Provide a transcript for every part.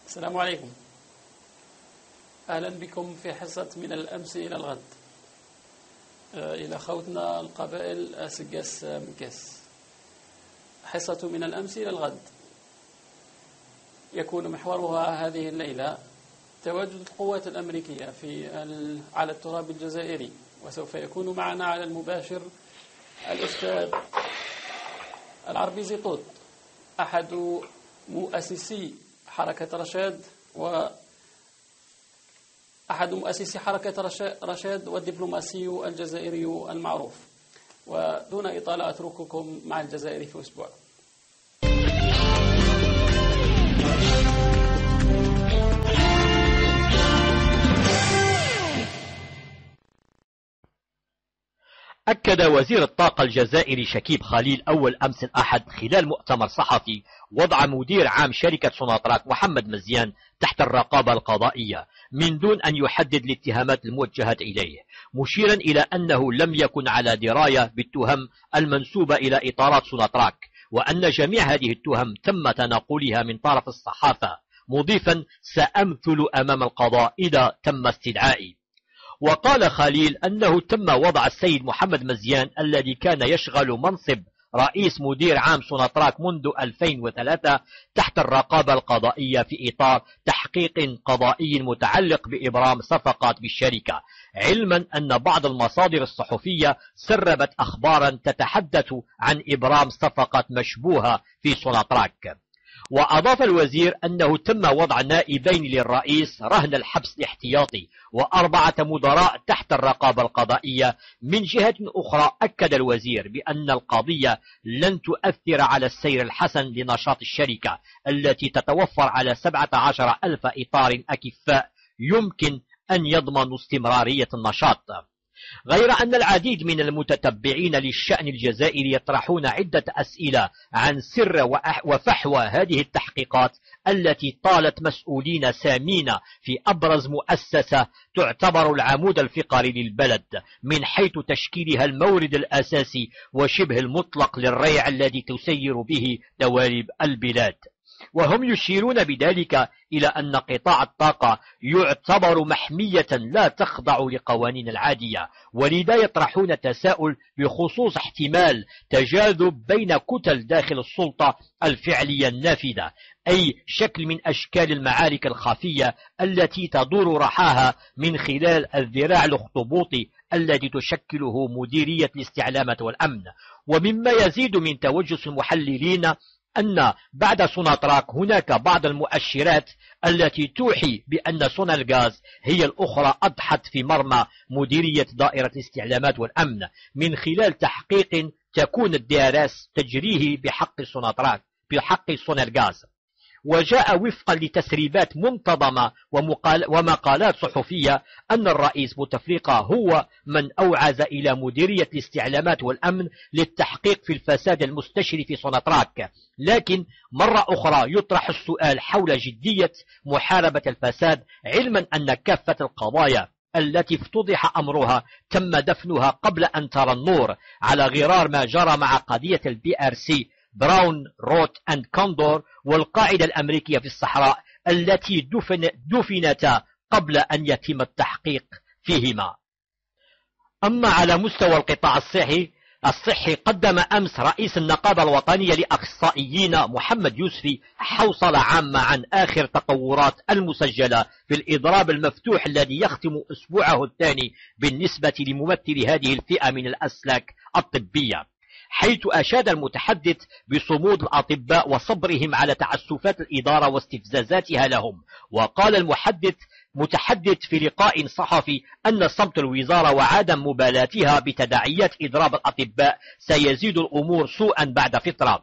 السلام عليكم. أهلا بكم في حصة من الأمس إلى الغد إلى خوتنا القبائل أسقاس مكاس. حصة من الأمس إلى الغد يكون محورها هذه الليلة تواجد القوات الأمريكية على التراب الجزائري، وسوف يكون معنا على المباشر الأستاذ العربيزي طوط، أحد مؤسسي حركة رشاد وأحد مؤسسي حركة رشاد والدبلوماسي الجزائري المعروف. ودون إطالة أترككم مع الجزائر في أسبوع. أكد وزير الطاقة الجزائري شكيب خليل أول أمس الأحد خلال مؤتمر صحفي وضع مدير عام شركة سوناتراك محمد مزيان تحت الرقابة القضائية من دون أن يحدد الاتهامات الموجهة إليه، مشيرا إلى أنه لم يكن على دراية بالتهم المنسوبة إلى إطارات سوناتراك، وأن جميع هذه التهم تم تناقلها من طرف الصحافة، مضيفا سأمثل أمام القضاء إذا تم استدعائي. وقال خليل أنه تم وضع السيد محمد مزيان الذي كان يشغل منصب رئيس مدير عام سوناتراك منذ 2003 تحت الرقابة القضائية في إطار تحقيق قضائي متعلق بإبرام صفقات بالشركة، علما أن بعض المصادر الصحفية سربت أخبارا تتحدث عن إبرام صفقات مشبوهة في سوناتراك. وأضاف الوزير أنه تم وضع نائبين للرئيس رهن الحبس الاحتياطي و4 مدراء تحت الرقابة القضائية. من جهة أخرى أكد الوزير بأن القضية لن تؤثر على السير الحسن لنشاط الشركة التي تتوفر على 17,000 إطار أكفاء يمكن أن يضمنوا استمرارية النشاط. غير أن العديد من المتتبعين للشأن الجزائري يطرحون عدة أسئلة عن سر وفحوى هذه التحقيقات التي طالت مسؤولين سامين في أبرز مؤسسة تعتبر العمود الفقري للبلد من حيث تشكيلها المورد الأساسي وشبه المطلق للريع الذي تسير به دوالب البلاد. وهم يشيرون بذلك إلى أن قطاع الطاقة يعتبر محمية لا تخضع لقوانين العادية، ولذا يطرحون تساؤل بخصوص احتمال تجاذب بين كتل داخل السلطة الفعلية النافذة، أي شكل من أشكال المعارك الخفية التي تدور رحاها من خلال الذراع الاخطبوطي الذي تشكله مديرية الاستعلامات والأمن. ومما يزيد من توجس المحللين أن بعد سوناتراك هناك بعض المؤشرات التي توحي بأن سونالغاز هي الأخرى أضحت في مرمى مديرية دائرة الاستعلامات والأمن من خلال تحقيق تكون الدراسة تجريه بحق سوناتراك بحق سونالغاز. وجاء وفقا لتسريبات منتظمة ومقالات صحفية أن الرئيس بوتفليقة هو من أوعز إلى مديرية الاستعلامات والأمن للتحقيق في الفساد المستشري في سوناتراك، لكن مرة أخرى يطرح السؤال حول جدية محاربة الفساد، علما أن كافة القضايا التي افتضح أمرها تم دفنها قبل أن ترى النور، على غرار ما جرى مع قضية الBRC براون روت أند كوندور والقاعدة الأمريكية في الصحراء التي دفنتا قبل أن يتم التحقيق فيهما. أما على مستوى القطاع الصحي قدم أمس رئيس النقابة الوطنية لأخصائيين محمد يوسفي حوصلة عامة عن آخر تطورات المسجلة في الإضراب المفتوح الذي يختم أسبوعه الثاني بالنسبة لممثل هذه الفئة من الأسلاك الطبية، حيث أشاد المتحدث بصمود الأطباء وصبرهم على تعسفات الإدارة واستفزازاتها لهم. وقال متحدث في لقاء صحفي أن صمت الوزارة وعدم مبالاتها بتداعيات إضراب الأطباء سيزيد الأمور سوءا بعد فترة،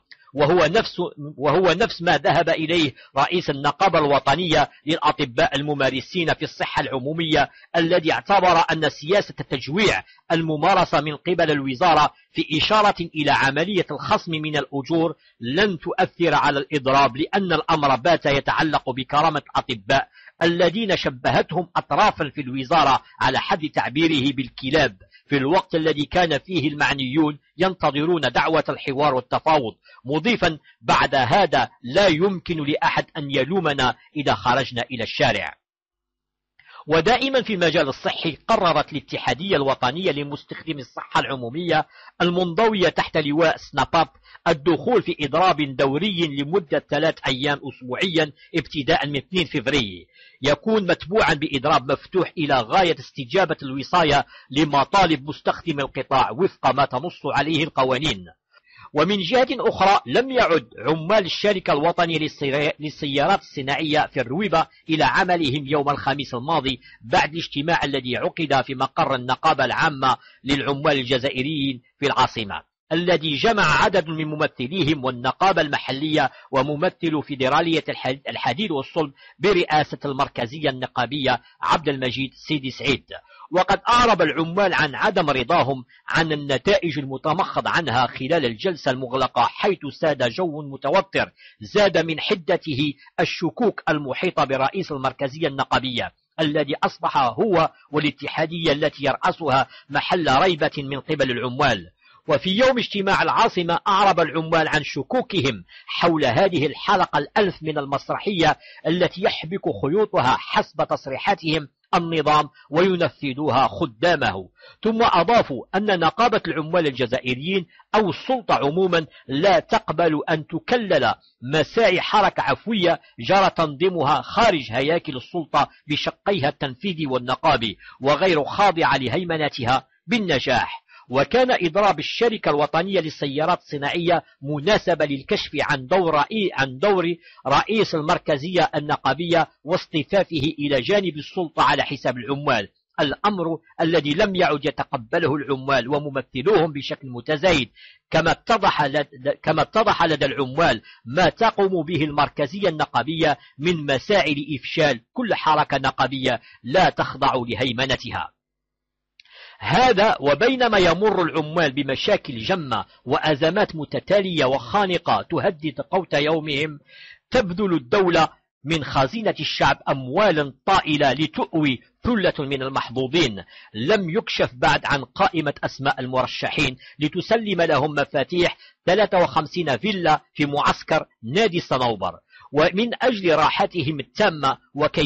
وهو نفس ما ذهب إليه رئيس النقابة الوطنية للأطباء الممارسين في الصحة العمومية، الذي اعتبر أن سياسة التجويع الممارسة من قبل الوزارة في إشارة إلى عملية الخصم من الأجور لن تؤثر على الإضراب، لأن الأمر بات يتعلق بكرامة الأطباء الذين شبهتهم أطرافا في الوزارة على حد تعبيره بالكلاب في الوقت الذي كان فيه المعنيون ينتظرون دعوة الحوار والتفاوض، مضيفا: بعد هذا لا يمكن لأحد أن يلومنا إذا خرجنا إلى الشارع. ودائما في المجال الصحي قررت الاتحادية الوطنية لمستخدمي الصحة العمومية المنضوية تحت لواء سناباب الدخول في إضراب دوري لمدة 3 أيام أسبوعيا ابتداء من 2 فبراير، يكون متبوعا بإضراب مفتوح إلى غاية استجابة الوصاية لمطالب مستخدمي القطاع وفق ما تنص عليه القوانين. ومن جهة أخرى لم يعد عمال الشركة الوطنية للسيارات الصناعية في الرويبة إلى عملهم يوم الخميس الماضي بعد الاجتماع الذي عقد في مقر النقابة العامة للعمال الجزائريين في العاصمة، الذي جمع عدد من ممثليهم والنقابة المحلية وممثل فيدرالية الحديد والصلب برئاسة المركزية النقابية عبد المجيد سيدي سعيد. وقد أعرب العمال عن عدم رضاهم عن النتائج المتمخض عنها خلال الجلسة المغلقة، حيث ساد جو متوتر زاد من حدته الشكوك المحيطة برئيس المركزية النقابية الذي أصبح هو والاتحادية التي يرأسها محل ريبة من قبل العمال. وفي يوم اجتماع العاصمة أعرب العمال عن شكوكهم حول هذه الحلقة الألف من المسرحية التي يحبك خيوطها حسب تصريحاتهم النظام وينفذوها خدامه. ثم أضافوا أن نقابة العمال الجزائريين أو السلطة عموما لا تقبل أن تكلل مساعي حركة عفوية جرى تنظيمها خارج هياكل السلطة بشقيها التنفيذي والنقابي وغير خاضعة لهيمنتها بالنجاح. وكان إضراب الشركة الوطنية للسيارات الصناعية مناسبة للكشف عن دور رئيس المركزية النقابية واصطفافه إلى جانب السلطة على حساب العمال، الأمر الذي لم يعد يتقبله العمال وممثلوهم بشكل متزايد، كما اتضح لدى العمال ما تقوم به المركزية النقابية من مساعي لإفشال كل حركة نقابية لا تخضع لهيمنتها. هذا وبينما يمر العمال بمشاكل جمة وأزمات متتالية وخانقة تهدد قوت يومهم، تبذل الدولة من خزينة الشعب أموالا طائلة لتؤوي ثلة من المحظوظين لم يكشف بعد عن قائمة أسماء المرشحين لتسلم لهم مفاتيح 53 فيلا في معسكر نادي الصنوبر، ومن أجل راحتهم التامة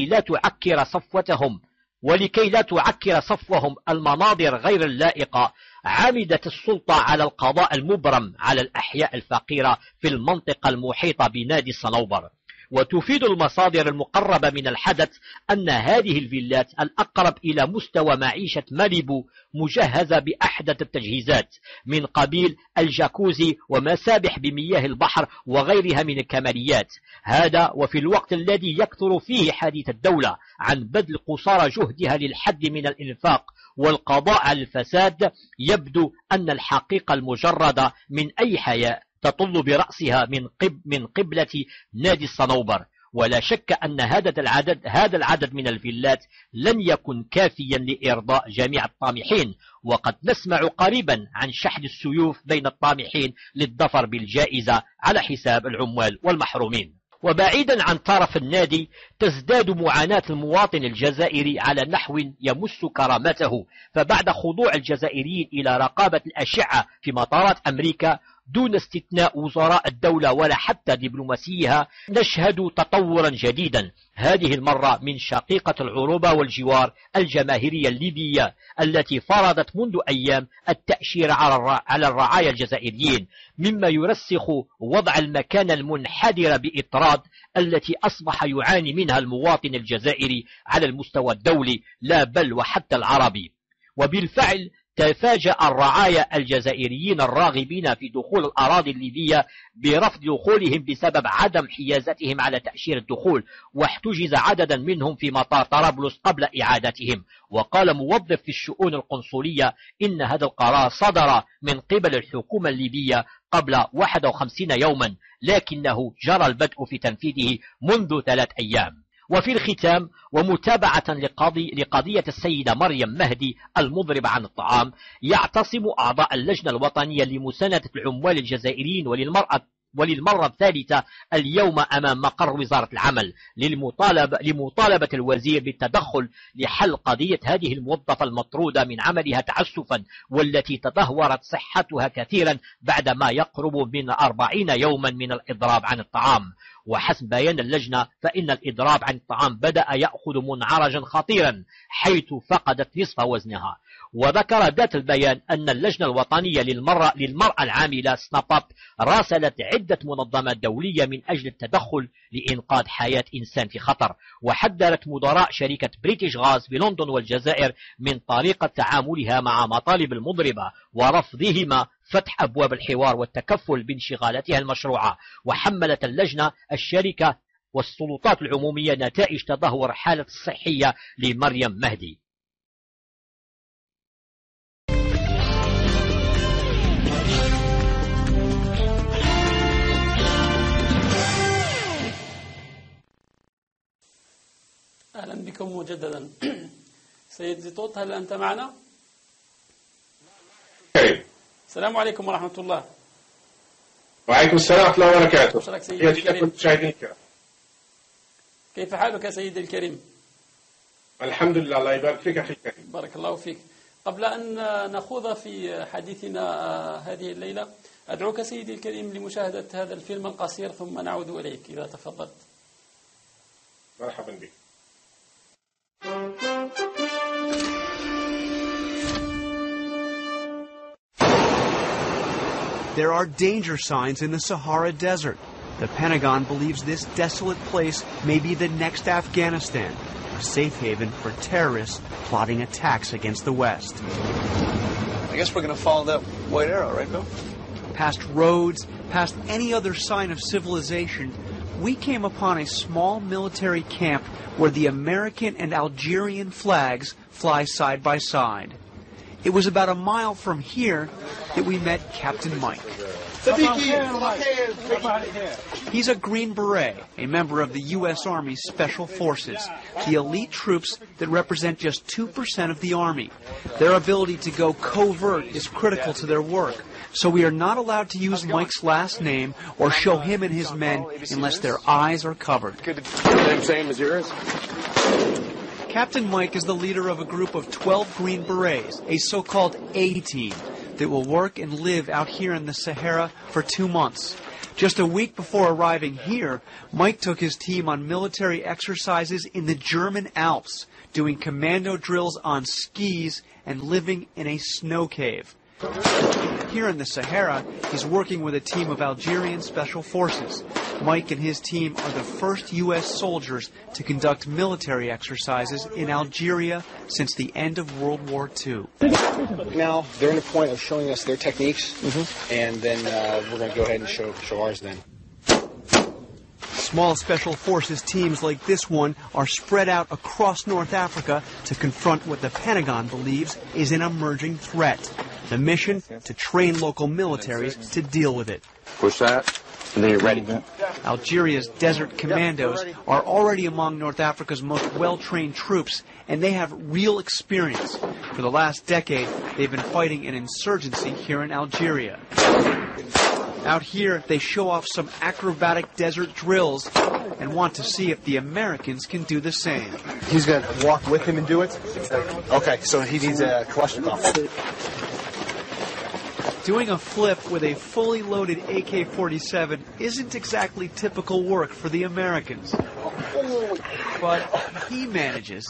ولكي لا تعكر صفوهم المناظر غير اللائقة، عمدت السلطة على القضاء المبرم على الأحياء الفقيرة في المنطقة المحيطة بنادي الصنوبر. وتفيد المصادر المقربة من الحدث أن هذه الفيلات الأقرب إلى مستوى معيشة ماليبو مجهزة بأحدث التجهيزات من قبيل الجاكوزي ومسابح بمياه البحر وغيرها من الكماليات. هذا وفي الوقت الذي يكثر فيه حديث الدولة عن بذل قصارى جهدها للحد من الإنفاق والقضاء على الفساد، يبدو أن الحقيقة المجردة من أي حياء تطل برأسها من قبلة نادي الصنوبر. ولا شك أن هذا العدد من الفيلات لن يكن كافيا لإرضاء جميع الطامحين، وقد نسمع قريبا عن شحذ السيوف بين الطامحين للظفر بالجائزة على حساب العمال والمحرومين. وبعيدا عن طرف النادي، تزداد معاناة المواطن الجزائري على نحو يمس كرامته، فبعد خضوع الجزائريين إلى رقابة الأشعة في مطارات أمريكا دون استثناء وزراء الدولة ولا حتى دبلوماسيها، نشهد تطورا جديدا، هذه المرة من شقيقة العروبة والجوار الجماهيرية الليبية التي فرضت منذ أيام التأشيرة على الرعايا الجزائريين، مما يرسخ وضع المكانة المنحدرة بإطراد التي أصبح يعاني منها المواطن الجزائري على المستوى الدولي لا بل وحتى العربي. وبالفعل تفاجأ الرعايا الجزائريين الراغبين في دخول الأراضي الليبية برفض دخولهم بسبب عدم حيازتهم على تأشيرة الدخول، واحتجز عددا منهم في مطار طرابلس قبل إعادتهم. وقال موظف في الشؤون القنصلية إن هذا القرار صدر من قبل الحكومة الليبية قبل 51 يوما، لكنه جرى البدء في تنفيذه منذ 3 أيام. وفي الختام، ومتابعة لقضية السيدة مريم مهدي المضربة عن الطعام، يعتصم أعضاء اللجنة الوطنية لمساندة العمال الجزائريين وللمرأة وللمرة الثالثة اليوم أمام مقر وزارة العمل لمطالبة الوزير بالتدخل لحل قضية هذه الموظفة المطرودة من عملها تعسفا، والتي تدهورت صحتها كثيرا بعد ما يقرب من 40 يوما من الإضراب عن الطعام. وحسب بيان اللجنة فإن الإضراب عن الطعام بدأ يأخذ منعرجا خطيرا حيث فقدت نصف وزنها. وذكر ذات البيان أن اللجنة الوطنية للمرأة العاملة سناباب راسلت عدة منظمات دولية من أجل التدخل لإنقاذ حياة إنسان في خطر، وحذرت مدراء شركة بريتيش غاز بلندن والجزائر من طريقة تعاملها مع مطالب المضربة ورفضهما فتح أبواب الحوار والتكفل بانشغالاتها المشروعة. وحملت اللجنة الشركة والسلطات العمومية نتائج تدهور حالة الصحية لمريم مهدي. أهلا بكم مجددا. سيد زيتوت، هل أنت معنا؟ السلام عليكم ورحمة الله. وعليكم السلام ورحمة الله وبركاته. أشرك سيدي الكريم. مشاهدينك، كيف حالك سيدي الكريم؟ الحمد لله، الله يبارك فيك أخي الكريم. بارك الله فيك. قبل أن نخوض في حديثنا هذه الليلة، أدعوك سيدي الكريم لمشاهدة هذا الفيلم القصير ثم نعود إليك إذا تفضلت. مرحبا بك. There are danger signs in the Sahara Desert. The Pentagon believes this desolate place may be the next Afghanistan, a safe haven for terrorists plotting attacks against the West. I guess we're going to follow that white arrow, right, Bill? Past roads, past any other sign of civilization, we came upon a small military camp where the American and Algerian flags fly side by side. It was about a mile from here that we met Captain Mike. He's a Green Beret, a member of the U.S. Army's Special Forces, the elite troops that represent just 2% of the Army. Their ability to go covert is critical to their work, so we are not allowed to use Mike's last name or show him and his men unless their eyes are covered. Same as yours? Captain Mike is the leader of a group of 12 Green Berets, a so-called A-team, that will work and live out here in the Sahara for 2 months. Just a week before arriving here, Mike took his team on military exercises in the German Alps, doing commando drills on skis and living in a snow cave. Here in the Sahara, he's working with a team of Algerian Special Forces. Mike and his team are the first U.S. soldiers to conduct military exercises in Algeria since the end of World War II. Now, they're in the point of showing us their techniques, and then we're going to go ahead and show ours then. Small Special Forces teams like this one are spread out across North Africa to confront what the Pentagon believes is an emerging threat. The mission, to train local militaries to deal with it. Push that, and then you're ready. Algeria's Desert Commandos are already among North Africa's most well-trained troops, and they have real experience. For the last decade, they've been fighting an insurgency here in Algeria. Out here, they show off some acrobatic desert drills and want to see if the Americans can do the same. He's going to walk with him and do it? Okay, so he needs a Kalashnikov. Doing a flip with a fully loaded AK-47 isn't exactly typical work for the Americans. But he manages.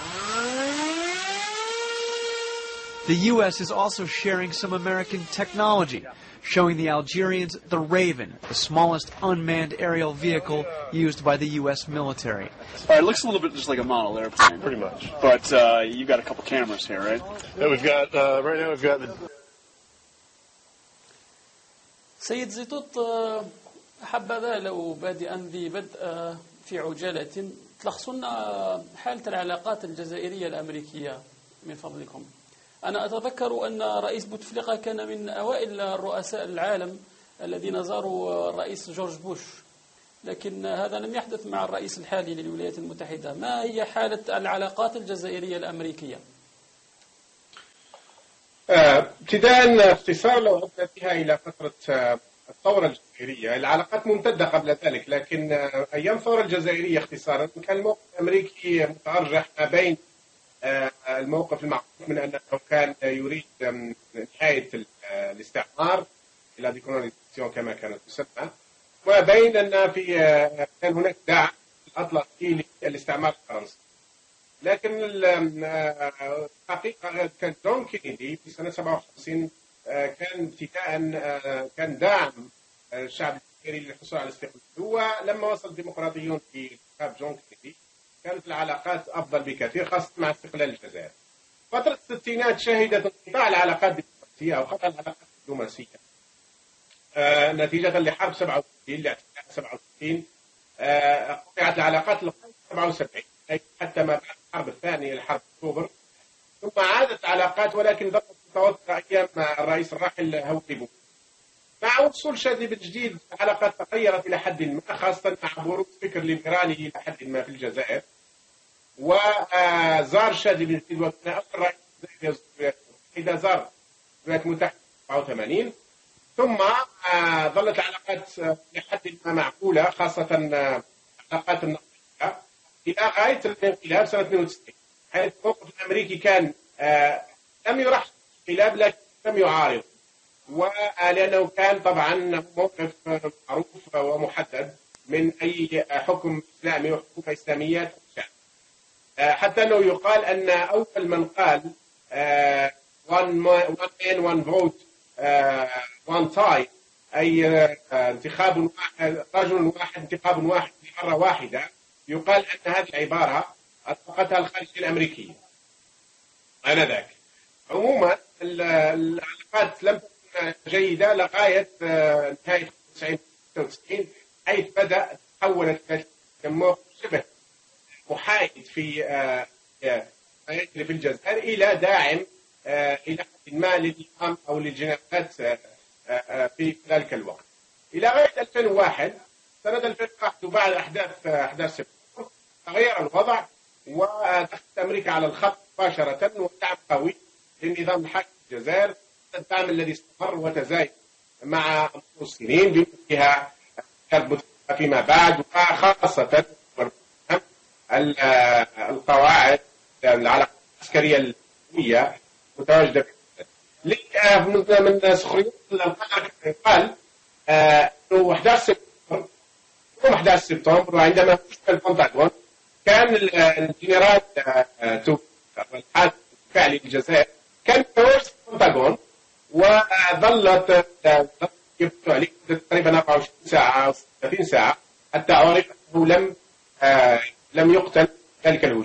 The U.S. is also sharing some American technology, showing the Algerians the Raven, the smallest unmanned aerial vehicle used by the U.S. military. All right, it looks a little bit just like a model airplane. Pretty much. But you've got a couple cameras here, right? Yeah, we've got, right now we've got the... سيد زيتوت، حبذا لو بادئا ببدء في عجالة تلخصنا حالة العلاقات الجزائرية الأمريكية من فضلكم. أنا أتذكر أن رئيس بوتفليقة كان من أوائل الرؤساء العالم الذين زاروا الرئيس جورج بوش، لكن هذا لم يحدث مع الرئيس الحالي للولايات المتحدة. ما هي حالة العلاقات الجزائرية الأمريكية؟ ابتداء اختصار لو عدنا بها إلى فترة الثورة الجزائرية. العلاقات ممتدة قبل ذلك، لكن أيام الثورة الجزائرية اختصارا كان الموقف الأمريكي متأرجح ما بين الموقف المعروف من أنه كان يريد نهاية الاستعمار، لا ديكولونيزاسيون كما كانت تسمى، وبين أن كان هناك دعم أطلسي للاستعمار الفرنسي. لكن الحقيقة كان جون كينيدي في سنة 57 كان كان داعم الشعب الجزائري للحصول على الاستقلال. ولما وصل الديمقراطيون في انتخاب جون كينيدي كانت العلاقات أفضل بكثير، خاصة مع استقلال الجزائر. فترة الستينات شهدت انقطاع العلاقات الدبلوماسية أو قطع العلاقات الدبلوماسية نتيجة لحرب 67 لاعتداء 67. قطعت العلاقات لغاية 77 حتى ما بعد الحرب الثانية لحرب أكتوبر، ثم عادت العلاقات ولكن ظلت متوترة أيام الرئيس الراحل هولي بومدين. مع وصول شادلي بالجديد العلاقات تغيرت إلى حد ما، خاصة مع بروز فكر ليبرالي إلى حد ما في الجزائر. وزار شادلي بالجديد وكان أول رئيس جزائري إذا زار الولايات المتحدة 87. ثم ظلت العلاقات لحد ما معقولة، خاصة العلاقات النقدية إلى غاية الانقلاب سنة 92، حيث الموقف الأمريكي كان لم يرحب بالانقلاب لكن لم يعارض، ولأنه كان طبعا موقف معروف ومحدد من أي حكم إسلامي وحكومة إسلامية تنشأ. حتى أنه يقال أن أول من قال one man one vote one time، أي انتخاب واحد، رجل واحد انتخاب واحد مرة واحدة، يقال أن هذه العبارة أطلقتها الخارجية الأمريكية آنذاك. عموما العلاقات لم تكن جيدة لغاية نهاية 1996، حيث بدأ تحولت موقف شبه محايد في الجزائر إلى داعم إلى حد ما للنظام أو للجناحات في ذلك الوقت. إلى غاية 2001 سنة 2001 وبعد أحداث سبتمبر تغير الوضع، ودخلت أمريكا على الخط مباشرة، ودعم قوي للنظام الحاكم في الجزائر، الدعم الذي استمر وتزايد مع مرور السنين بما فيها فيما بعد، وخاصة القواعد العلاقات العسكرية القوية متواجدة. من سخريات قال انه 11 سبتمبر عندما فشل البنتاغون كان الجنرال الحاكم الفعلي للجزائر كان يتواجد في البنتاغون، وظلت يبدو عليه تقريبا 24 ساعة أو 30 ساعة حتى عرف أنه لم يقتل ذلك الهجوم.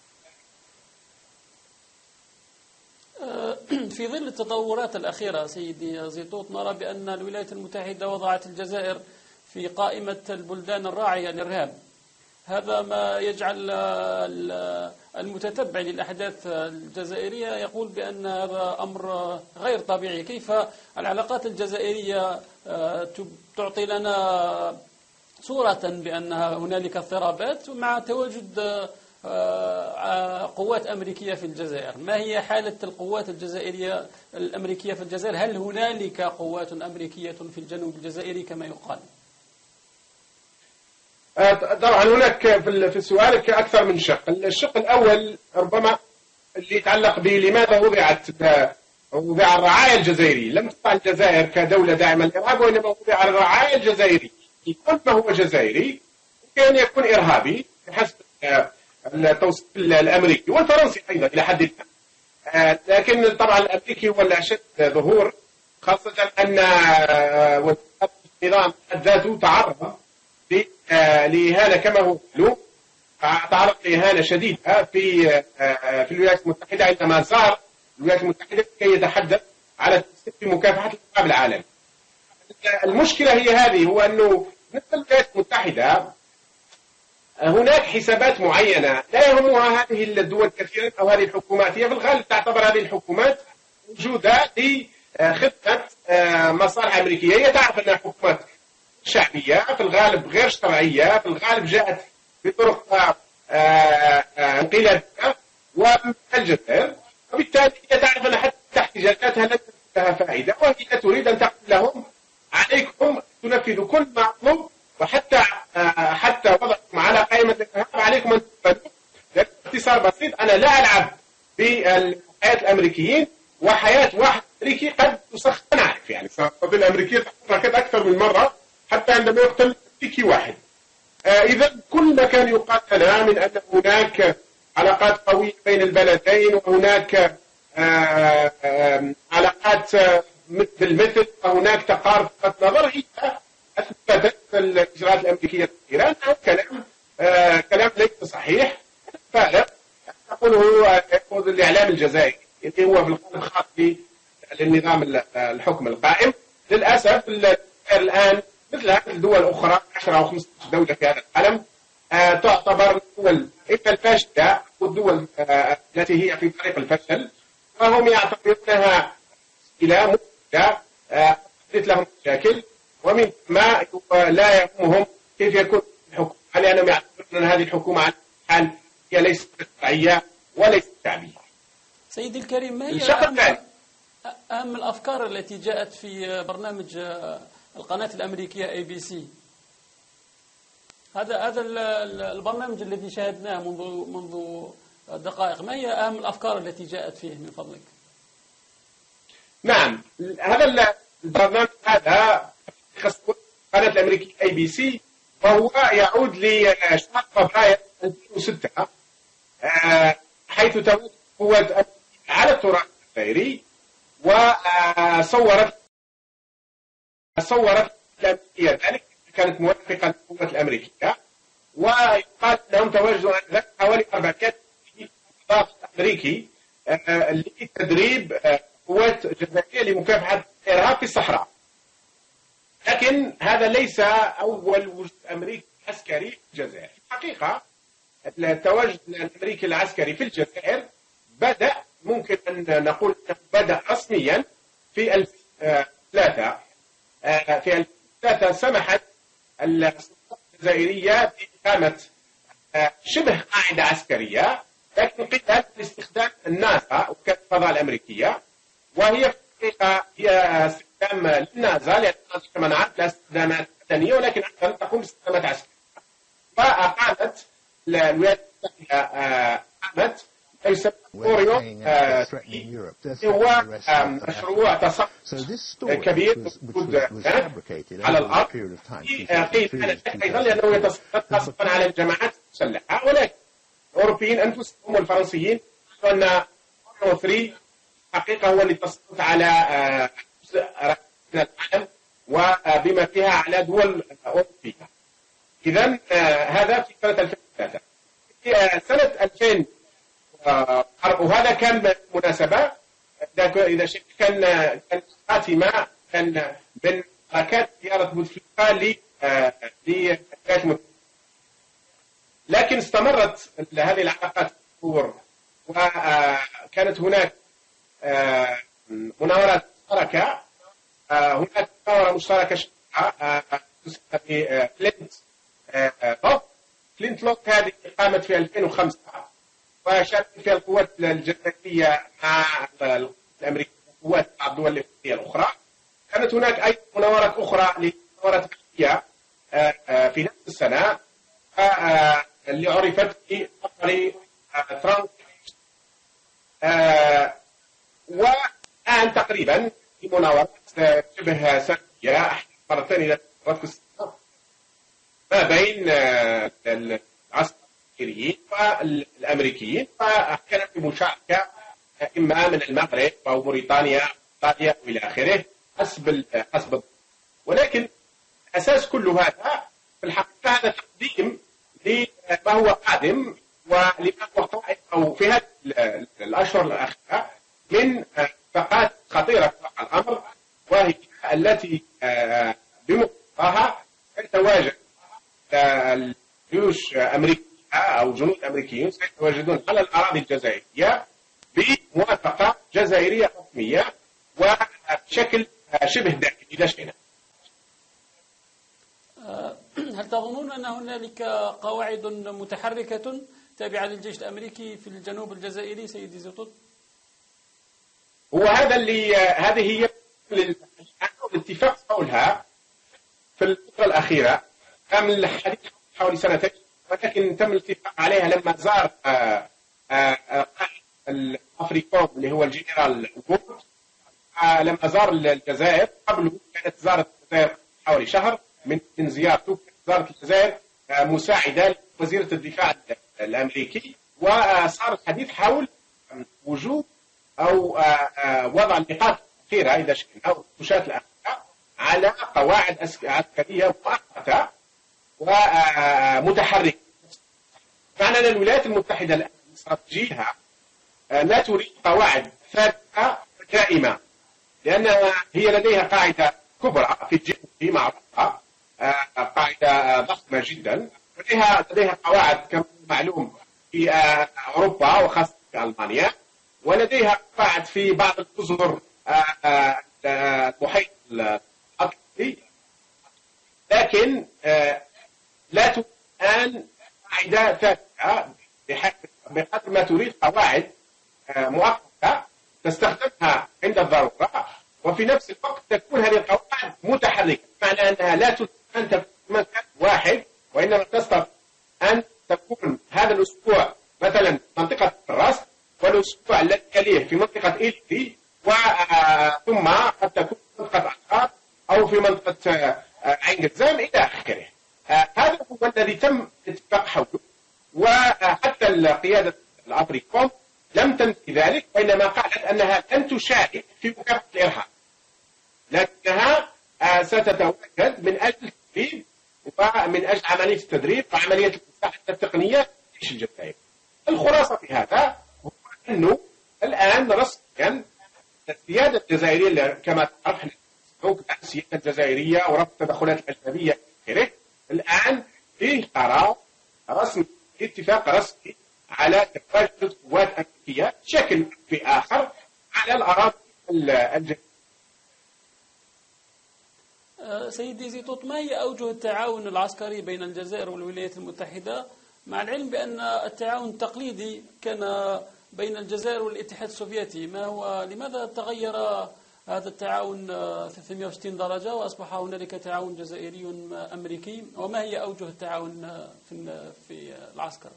في ظل التطورات الأخيرة سيدي زيطوط، نرى بأن الولايات المتحدة وضعت الجزائر في قائمة البلدان الراعية للإرهاب. هذا ما يجعل المتتبع للأحداث الجزائرية يقول بأن هذا أمر غير طبيعي. كيف العلاقات الجزائرية تعطي لنا صورة بأن هنالك اضطرابات مع تواجد قوات أمريكية في الجزائر؟ ما هي حالة القوات الجزائرية الأمريكية في الجزائر؟ هل هنالك قوات أمريكية في الجنوب الجزائري كما يقال؟ طبعا هناك في سؤالك أكثر من شق. الشق الأول ربما اللي يتعلق بلماذا وضع الرعاية الجزائرية. لم تضع الجزائر كدولة داعمة للإرهاب، وإنما وضع الرعاية الجزائري. كل ما هو جزائري كان يكون إرهابي بحسب التوصيف الأمريكي والفرنسي أيضا إلى حد ما. لكن طبعا الأمريكي هو الأشد ظهور، خاصة أن النظام ذاته تعرض لإهانة كما هو معلوم، تعرض لإهانة شديدة في الولايات المتحدة عندما زار الولايات المتحدة كي يتحدث على التوسيع في مكافحة الإرهاب العالمي. المشكلة هي هذه، هو أنه مثل الولايات المتحدة هناك حسابات معينة لا يهمها هذه الدول كثيرا أو هذه الحكومات. هي في الغالب تعتبر هذه الحكومات موجودة لخدمة مصالح أمريكية. هي تعرف أنها حكومات شعبية في الغالب غير شرعية، في الغالب جاءت بطرق انقلابية ومن الجزائر، وبالتالي هي تعرف أن حتى احتجاجاتها لن تكون لها فائدة، وهي تريد أن تقول لهم عليكم تنفذوا كل ما أطلب، وحتى وضعكم على قائمة الإرهاب عليكم أن تنفذوا. باختصار بسيط، أنا لا ألعب بحياة الأمريكيين، وحياة واحد أمريكي قد تسخن، أعرف يعني الأمريكية تحركت أكثر من مرة حتى عندما يقتل أمريكي واحد. إذا كل ما كان يقال لنا من أن هناك علاقات قوية بين البلدين، وهناك علاقات بالمثل، وهناك تقارب نظر، هي أثبتت الإجراءات الأمريكية في إيران كلام ليس صحيح، فارغ يقوله الإعلام الجزائري اللي هو في الغالب خاص للنظام الحكم القائم. للأسف الآن مثل هذه الدول الأخرى 10 أو 15 دولة في هذا العالم تعتبر الدول إما الفاشلة أو الدول التي هي في طريق الفشل، فهم يعتبرونها إلى مشكلة تحدث لهم مشاكل، ومن ما لا يهمهم كيف يكون الحكم، لأنهم يعتبرون أن هذه الحكومة على الحال هي ليست شرعية وليست شعبية. سيدي الكريم، ما هي أهم الأفكار التي جاءت في برنامج القناة الأمريكية ABC؟ هذا البرنامج الذي شاهدناه منذ دقائق، ما هي أهم الأفكار التي جاءت فيه من فضلك؟ نعم، هذا البرنامج هذا خاص القناة الأمريكية ABC، وهو يعود لشهر فبراير 2006 حيث تموت قوات على التراث الجزائري، وصورت الأمريكية ذلك، كانت موافقة للقوات الأمريكية، ويقال أنهم تواجدوا آنذاك حوالي 400 ضابط أمريكي لتدريب قوات جزائرية لمكافحة الإرهاب في الصحراء. لكن هذا ليس أول وجود أمريكي عسكري في الجزائر. في الحقيقة التواجد الأمريكي العسكري في الجزائر بدأ، ممكن أن نقول بدأ رسميا في 2003. في 2003 سمحت السلطات الجزائرية بإقامة شبه قاعدة عسكرية، لكن قيل باستخدام الناسا وكالة الفضاء الأمريكية، وهي في الحقيقة هي استخدام للناسا، لأن كما نعرف لها استخدامات مدنية ولكن أيضا تقوم باستخدامات عسكرية. فأقامت الولايات المتحدة أقامت ما يسمى أوريو، هو مشروع تصميم كبير موجود على الأرض. قيل أيضا لأنه يتصرف خاصة على الجماعات المسلحة، ولكن الأوروبيين أنفسهم والفرنسيين قالوا أن أوريو 3 حقيقة هو اللي تصرف على من العالم وبما فيها على دول أوروبية. إذن هذا في سنة 2003. في سنة 2000 وهذا كان مناسبة، إذا كان خاتمة، كان من حركات زيارة بوتفليقة للولايات المتحدة. لكن استمرت هذه العلاقات شهور، وكانت هناك مناورات مشتركة. هناك مناورة مشتركة تسمى فلينت لوك، هذه قامت في 2005 وشاركت فيها القوات الجزائرية مع الأمريكية وقوات الدول الأفريقية الأخرى. كانت هناك أيضا مناورات أخرى لمناورات بحرية في نفس السنة اللي عرفت بمؤتمر ترامب. والآن تقريبا في مناورات شبه سنوية مرتين إلى ما بين العسكريين والأمريكيين، وكانت بمشاركة إما من المغرب أو موريتانيا إيطاليا وإلى آخره حسب. ولكن أساس كل هذا في الحقيقة هذا تقديم لما هو قادم ولما هو قائم أو في هذه الأشهر الأخيرة من اتفاقات خطيرة على الأمر، وهي التي بمقتضاها يتواجد الجيوش أمريكية أو جنود أمريكيين سيتواجدون على الأراضي الجزائرية بموافقة جزائرية رسمية وبشكل شبه دائم إلى شيء. هل تظنون أن هنالك قواعد متحركة تابعة للجيش الأمريكي في الجنوب الجزائري سيدي زيتون؟ هو هذا اللي هذه هي الاتفاق حولها في الفترة الأخيرة، تم الحديث حوالي سنتين، ولكن تم الاتفاق عليها لما زار الأفريكوم اللي هو الجنرال وورد، لما زار الجزائر. قبله كانت زارت الجزائر حوالي شهر من زيارته، زارت الجزائر مساعدة لوزيرة الدفاع الأمريكي، وصار الحديث حول وجود أو وضع النقاط الأخيرة إذا شئنا أو الخطوات الأخيرة على قواعد عسكرية مؤقتة ومتحركة. معنى أن الولايات المتحدة الآن استراتيجيتها لا تريد قواعد ثابتة دائمة، لأن هي لديها قاعدة كبرى في جيبوتي معروفة، قاعدة ضخمة جدا، لديها قواعد كما معلوم في أوروبا وخاصة في ألمانيا، ولديها قواعد في بعض الجزر المحيط الأطلسي، لكن لا تريد الآن قاعدة ثابتة بقدر ما تريد قواعد مؤقتة تستخدمها عند الضرورة، وفي نفس الوقت تكون هذه القواعد متحركة، معنى أنها لا تريد أن تكون مكان واحد، وإنما تستطيع أن تكون هذا الأسبوع مثلا منطقة الراس، والأسبوع الذي يليه في منطقة إيلتي، ثم قد تكون في منطقة أخرى أو في منطقة عين قزام إلى آخره. هذا هو الذي تم الاتفاق حوله، وحتى القيادة الأفريكوم لم تنفي ذلك، وإنما قالت أنها لن تشارك في مكافحة الإرهاب، لكنها ستتواجد من أجل التدريب ومن أجل عملية التدريب وعملية المساعدة التقنية للجيش الجزائري. الخلاصة في هذا هو أنه الآن رسميا السيادة الجزائرية كما تعرف السيادة الجزائرية ورفض التدخلات الأجنبية إلى الآن فيه قرار رسمي، اتفاق رسمي على تواجد قوات أمريكية بشكل في آخر على الأراضي الجزائرية. سيدي زيتوت، ما هي أوجه التعاون العسكري بين الجزائر والولايات المتحدة، مع العلم بأن التعاون التقليدي كان بين الجزائر والاتحاد السوفيتي؟ لماذا تغير هذا التعاون 360 درجة وأصبح هنالك تعاون جزائري أمريكي؟ وما هي أوجه التعاون في العسكر؟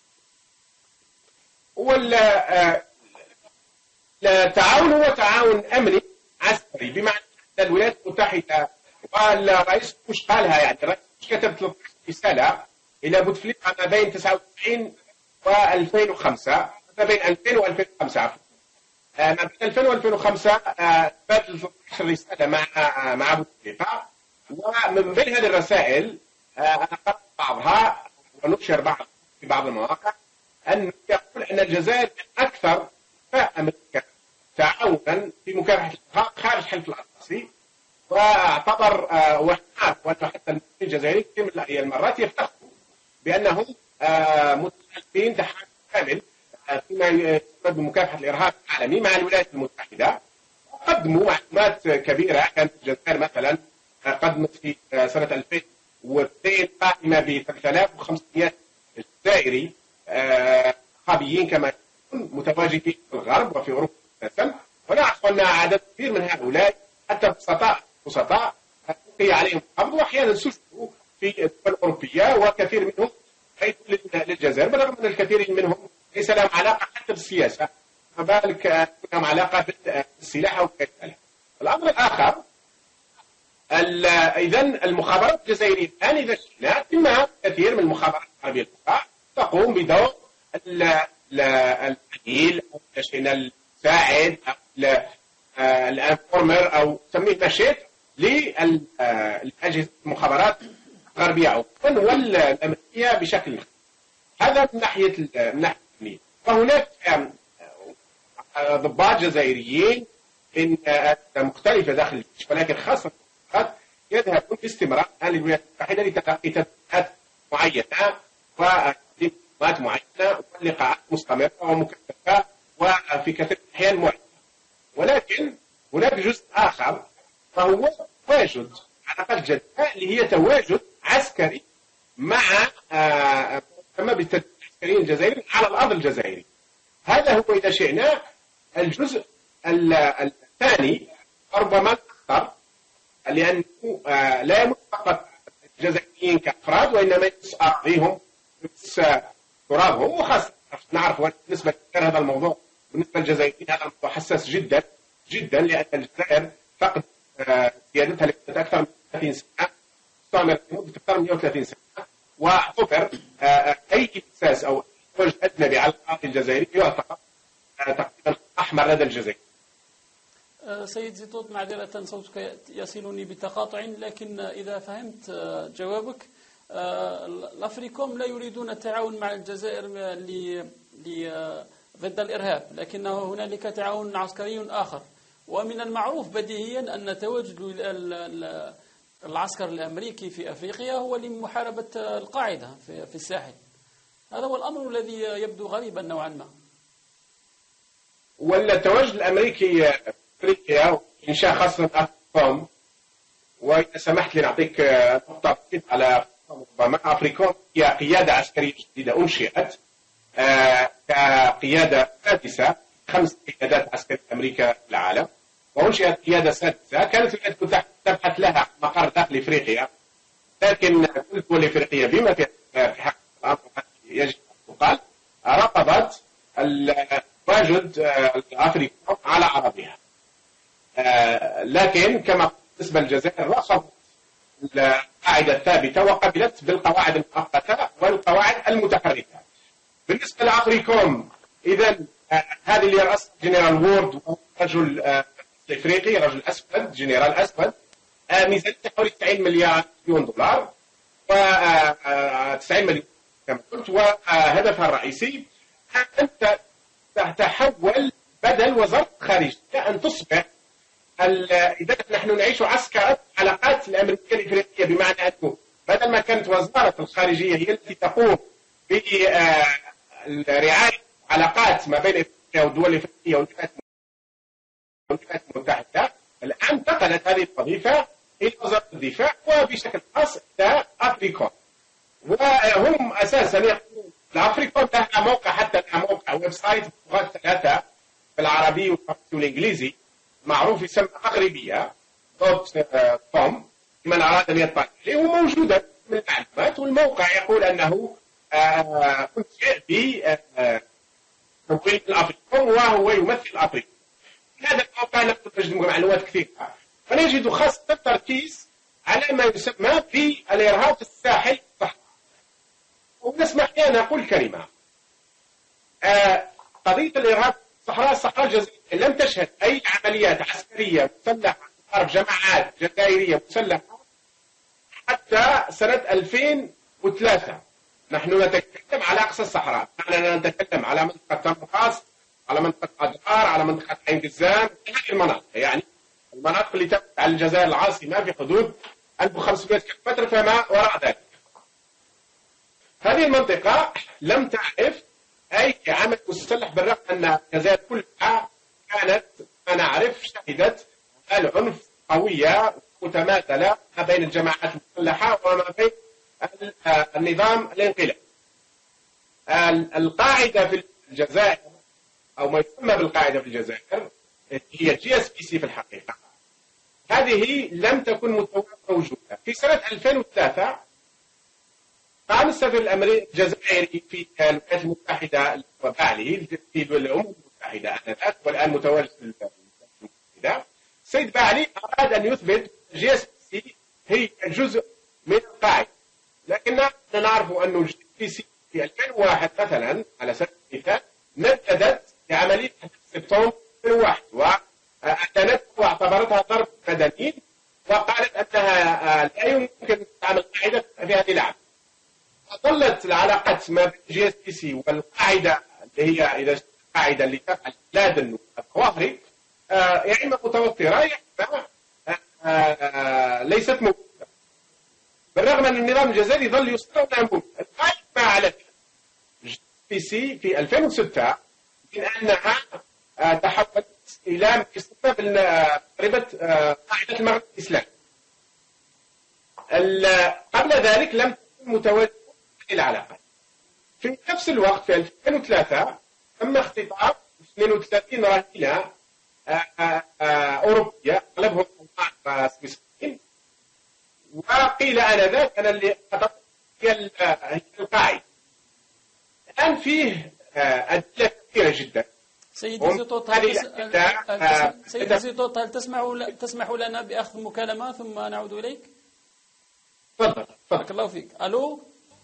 التعاون هو تعاون أمني عسكري، بمعنى أن الولايات المتحدة والرئيس بوش قالها، يعني الرئيس بوش كتب 13 رسالة إلى بوتفليقة ما بين 99 و2005، ما بين 2000 و2005 عفوا، ما بين 2000 و2005 بدل 13 رسالة مع بوتفليقة، ومن بين هذه الرسائل أنا قرأت بعضها ونشر بعض في بعض المواقع، أن يقول أن الجزائر أكثر أمريكا تعاونا في مكافحة الإرهاب خارج حلف الأطلسي، واعتبر وحنا حتى المسؤولين الجزائريين في من المرات يفتخروا بأنهم متحالفين تحالف كامل فيما يسمى بمكافحة الإرهاب العالمي مع الولايات المتحدة. قدموا معلومات كبيرة، كانت الجزائر مثلا قدمت في سنة 2002 قائمة ب 3500 جزائري إرهابيين كما متواجدين في الغرب وفي أوروبا أساسا، ونعرف أن عدد كبير من هؤلاء حتى بسطاء ألقي عليهم القبض وأحيانا سجنوا في الدول الأوروبية، وكثير منهم حيث للجزائر، بالرغم أن الكثير منهم ليس لهم علاقة حتى بالسياسة، ما بالك لهم علاقة بالسلاح أو كذلك. الأمر الآخر، إذن المخابرات الجزائرية الآن إذا شئنا كما كثير من المخابرات العربية الأخرى تقوم بدور العديل أو شئنا الساعد أو الانفورمر أو سميه ما شئت للأجهزة المخابرات الغربية أو والأمريكية بشكل هذا من ناحية الأمنية. وهناك ضباط جزائريين مختلفة داخل الجيش، ولكن خاصة يذهبون باستمرار للولايات المتحدة لتلقي تدريبات معينة وتدريبات معينة ولقاءات مستمرة ومكثفة وفي كثير من الأحيان معينة. ولكن هناك جزء آخر فهو تواجد على الأقل جدة اللي هي تواجد عسكري مع كما بالتدريب العسكريين الجزائريين على الأرض الجزائري. هذا هو إذا شئنا الجزء الثاني ربما أكثر وإنما يمس أراضيهم يمس ترابهم. وخاصة نعرف بالنسبة هذا الموضوع بالنسبة للجزائريين هذا الموضوع حساس جدا جدا، لأن الجزائر فقد سيادتها لمدة أكثر من 30 سنة، استعمرت لمدة أكثر من 130 سنة، واعتبر أي إحساس أو وجه أجنبي على الأراضي الجزائرية يعتبر تقريبا أحمر لدى الجزائر. سيد زيتوت، معذرة صوتك يصلني بتقاطع، لكن إذا فهمت جوابك الأفريكوم لا يريدون التعاون مع الجزائر ضد الإرهاب، لكنه هنالك تعاون عسكري آخر. ومن المعروف بديهيا أن تواجد العسكر الأمريكي في أفريقيا هو لمحاربة القاعدة في الساحل. هذا هو الأمر الذي يبدو غريبا نوعا ما. والتواجد الأمريكي في أفريقيا إنشاء خاصة أفريكوم، وإذا سمحت لي نعطيك نقطة على ربما أفريكوم هي قيادة عسكرية جديدة أنشئت كقيادة سادسة 5 قيادات عسكرية أمريكا في العالم، وأنشئت قيادة سادسة كانت الولايات المتحدة تبحث لها مقر داخل إفريقيا، لكن كل الدول الإفريقية بما في حق الأمر يجب أن يقال رفضت تواجد أفريقيا على أراضيها. لكن كما بالنسبة للجزائر رفضت القاعدة الثابتة وقبلت بالقواعد المؤقتة والقواعد المتحركة. بالنسبة لأفريكوم إذا هذه اللي رأس جنرال وورد، رجل إفريقي، رجل أسود، جنرال أسود، ميزانيته حوالي 90 مليار دولار، و 90 مليون كما قلت، وهدفها الرئيسي أن تتحول بدل وزارة الخارجية أن تصبح إذا نحن نعيش عسكرة العلاقات الأمريكية الإفريقية، بمعنى أنه بدل ما كانت وزارة الخارجية هي التي تقوم برعاية علاقات ما بين إفريقيا والدول الإفريقية والولايات المتحدة، الآن انتقلت هذه الوظيفة إلى وزارة الدفاع وبشكل خاص إلى أفريكوم. وهم أساسا يقولون الأفريكوم لها موقع، حتى لها موقع ويب سايت بلغات 3 بالعربي والفرنسي والإنجليزي معروف يسمى أغربية.com لمن أراد أن يطلع عليه، وموجودة من المعلومات. والموقع يقول أنه أنشئ بتمويل الأفريكوم وهو يمثل أفريقيا. هذا الموقع نجد معلومات كثيرة، فنجد خاصة التركيز على ما يسمى بالإرهاب في الساحل الصحراء. ونسمح لي أن أقول كلمة، قضية الإرهاب في الصحراء الجزائرية لم تشهد أي عمليات عسكرية مسلحة حرب جماعات جزائرية مسلحة حتى سنة 2003. نحن نتكلم على أقصى الصحراء، نحن نتكلم على منطقة تنقاص، على منطقة أدرار، على منطقة عين قزان، هذه المناطق، يعني المناطق اللي تبعد على الجزائر العاصمة في حدود 1500 كيلومتر فما وراء ذلك. هذه المنطقة لم تعرف أي عمل مسلح، بالرغم أن الجزائر كلها كانت ما نعرف شهدت العنف قوية متماثلة ما بين الجماعات المسلحة وما بين النظام الانقلابي. القاعدة في الجزائر أو ما يسمى بالقاعدة في الجزائر هي GSPC في الحقيقة. هذه لم تكن موجودة. في سنة 2003 قام السفير الجزائري في الولايات المتحدة وبعله في الأمم المتحدة آنذاك والآن متواجد في الولايات المتحدة، السيد بعلي أراد أن يثبت GSPC هي جزء من القاعدة، لكننا نعرف أن GSPC في 2001 مثلا على سبيل المثال نددت لعملية سبتمبر 2001 وأعلنت واعتبرتها ضرب مدني، وقالت أنها لا يمكن تعمل قاعدة في هذه العام. ظلت العلاقات ما بين GSPC والقاعدة اللي هي إذا القاعدة اللي تفعل لادن والظواهري يا إما متوترة يا إما ليست موجودة، بالرغم أن النظام الجزائري ظل يصدر نامون. القاعدة ما علت GSPC في 2006 من أنها تحولت إلى ما يسمى بضريبة قاعدة المغرب الإسلامي. قبل ذلك لم تكن متواجدة العلاقات. في نفس الوقت في 2003 تم اختطاف 32 رهينة أوروبية أغلبهم سويسريين، وقيل آنذاك أنا اللي خطفت هي القاعدة. الآن فيه أدلة كثيرة جدا. سيدي زيطوط، سيدي زيطوط، هل تسمح لنا بأخذ مكالمة ثم نعود إليك؟ تفضل. بارك الله فيك. ألو.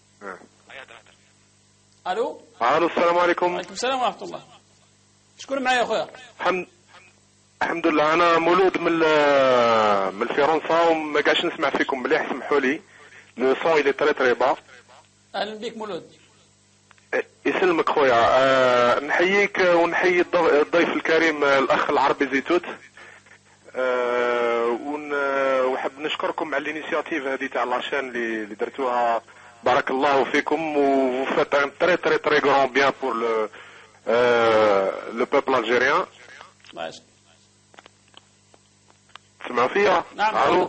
ألو. السلام عليكم. وعليكم السلام ورحمة الله. شكون معايا أخويا؟ الحمد لله. أنا مولود من فرنسا وما قاعدش نسمع فيكم مليح، سمحوا لي. لو سون إلي تري با. أهلا بك مولود. يسلمك خويا. نحييك ونحيي الضيف الكريم الأخ العربي زيتوت. وحب نشكركم على الانيشياتيف هذه تاع لاشين اللي درتوها. بارك الله فيكم. وفات ان تري تري تري غران بيان بور لو بوبل الجيريان. ماشي. تسمعوا فيا؟ نعم. الو.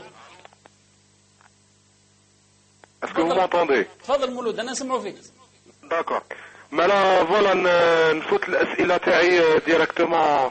اسكو vous m'entendez؟ تفضل مولود، أنا نسمعوا فيك. داكور. مالا فوالا نفوت الأسئلة تاعي ديريكتومون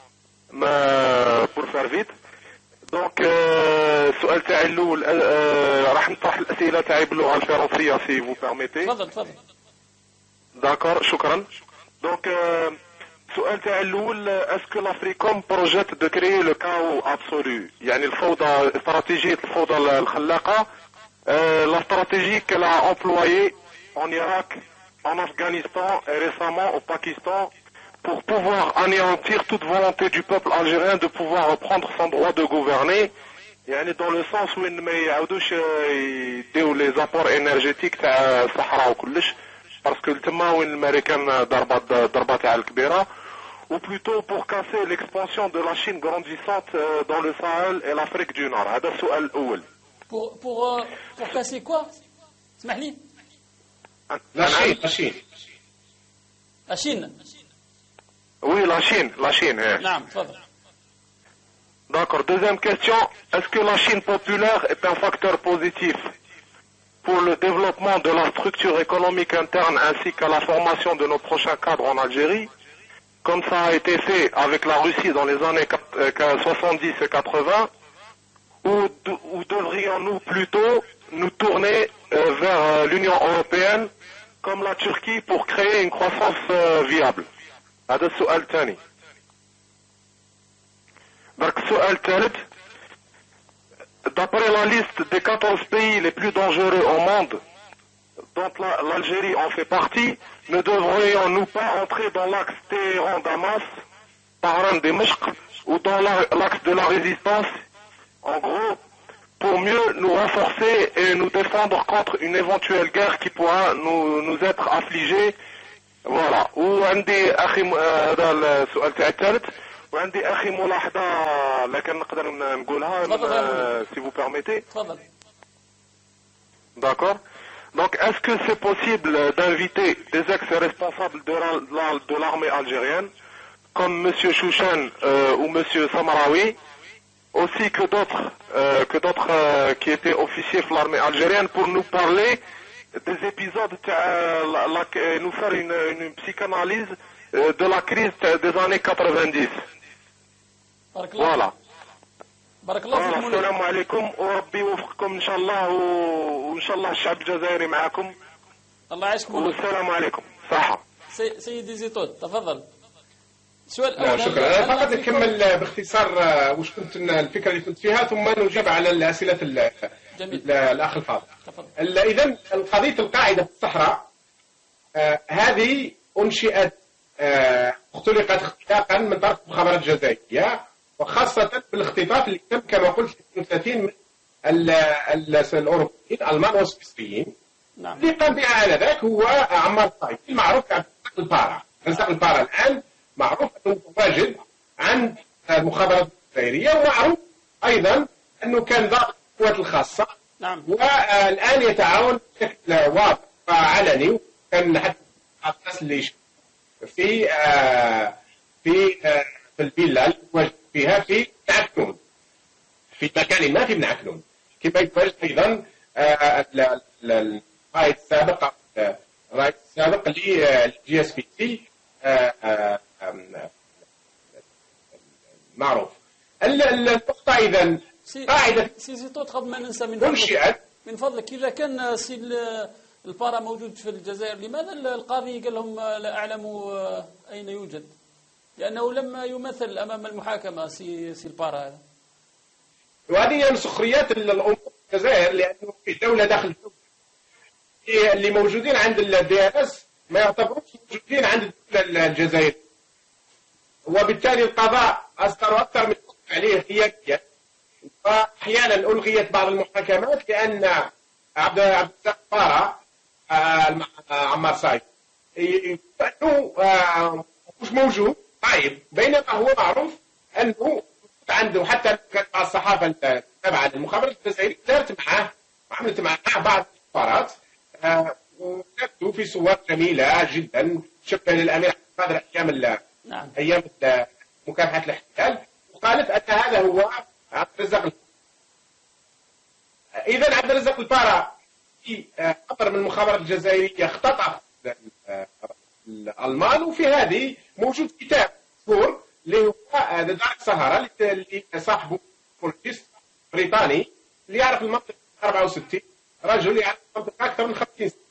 بور فار فيت. دونك السؤال تاعي الاول راح نطرح الاسئله تاعي باللغه الفرنسيه سي فو بيرميتي. تفضل. داكور، شكرا. دونك السؤال تاعي الاول، اسكو لافريكوم بروجيت دو كريي لو كاو ابسولو، يعني الفوضى، استراتيجيه الفوضى الخلاقه، لا استراتيجي كلا امبلويي en Irak, en Afghanistan et récemment au Pakistan pour pouvoir anéantir toute volonté du peuple algérien de pouvoir reprendre son droit de gouverner. يعني dans le sens وين ما يعاودوش يديو لي زابور انرجيتيك تاع الصحراء وكلش، باسكو تما وين الامريكان ضربات تاع الكبيره. ou plutôt pour casser l'expansion de la Chine grandissante dans le Sahel et l'Afrique du Nord. هذا السؤال الأول. pour casser quoi؟ اسمح لي. La Chine. Oui, la Chine. نعم تفضل. D'accord. Deuxième question, est-ce que la Chine populaire est un facteur positif pour le développement de la structure économique interne ainsi qu'à la formation de nos prochains cadres en Algérie, comme ça a été fait avec la Russie dans les années 70 et 80, ou devrions-nous plutôt nous tourner vers l'Union européenne comme la Turquie pour créer une croissance viable? هذا السؤال الثاني. Donc, السؤال الثالث, d'après la liste des 14 pays les plus dangereux au monde, dont l'Algérie en fait partie, ne devrions-nous pas entrer dans l'axe Téhéran-Damas, Tahran-Dimashq, ou dans l'axe de la résistance, en gros, pour mieux nous renforcer et nous défendre contre une éventuelle guerre qui pourra nous être affligée. Voilà. وعندي أخي هذا السؤال تاع الثالث، وعندي أخي ملاحظة لكن نقدر نقولها si vous permettez. تفضل. D'accord. Donc, est-ce que c'est possible d'inviter des ex-responsables de l'armée algérienne, comme M. Chouchen ou M. Samarawi, aussi que d'autres qui étaient officiers de l'armée algérienne, pour nous parler des épisodes, nous faire une psychanalyse de la crise des années 90. Voilà. بارك الله فيك مولود. السلام عليكم وربي يوفقكم ان شاء الله وان شاء الله الشعب الجزائري معكم. الله يعيشك مولود. والسلام عليكم. صحة. سيدي زيتوت تفضل. السؤال الأول. شكرا. أنا فقط نكمل باختصار وش كنت الفكرة اللي كنت فيها ثم نجيب على الأسئلة الأخ الفاضل. إذا قضية القاعدة في الصحراء هذه أنشئت اختلقت اختلاقا من طرف المخابرات الجزائرية، وخاصة بالاختطاف اللي تم كما قلت 32 من الأوروبيين الألمان والسويسريين. نعم. اللي قام بها آنذاك هو عمار الطائفي المعروف كرزاق البارا. رزاق البارا الآن معروف أنه متواجد عند المخابرات الجزائرية، ومعروف أيضا أنه كان ضابط القوات الخاصة. نعم. والآن يتعاون بشكل واضح وعلني، وكان حتى الناس اللي في الفيلا اللي يتواجد فيها في بنعكنون، في مكان ما في بنعكنون، كما يتواجد أيضا الرئيس السابق للجي اس بي سي معروف. النقطة إذا قاعدة سي زيتوت قبل ما ننسى من فضلك إذا كان البارا موجود في الجزائر، لماذا القاضي قال لهم لا أعلم أين يوجد؟ لأنه لم يمثل أمام المحاكمة سي البارا هذا. وهذه من سخريات الأمور في الجزائر، لأنه في دولة داخل الدولة اللي موجودين عند الDRS ما يعتبروش موجودين عند الدولة الجزائرية، وبالتالي القضاء أصدر أكثر من عليه غيابية، وأحيانا ألغيت بعض المحاكمات لأن عبد الرزاق بارا عمار صايب أنه مش موجود. طيب بينما هو معروف أنه عنده، حتى كانت مع الصحافة تبع المخابرات الجزائرية دارت معه وعملت معه بعض الإخبارات، وكتبوا في صور جميلة جدا شبه للأمير عبد القادر أيام مكافحة الاحتلال، وقالت أن هذا هو عبد الرزاق. إذا عبد الرزاق البارا في أمر من المخابرات الجزائرية اختطف الألمان، وفي هذه موجود كتاب مشهور اللي هو دارك سهرة اللي صاحبه بوليس بريطاني اللي يعرف المنطقة 64، رجل يعرف المنطقة أكثر من 50 سنة،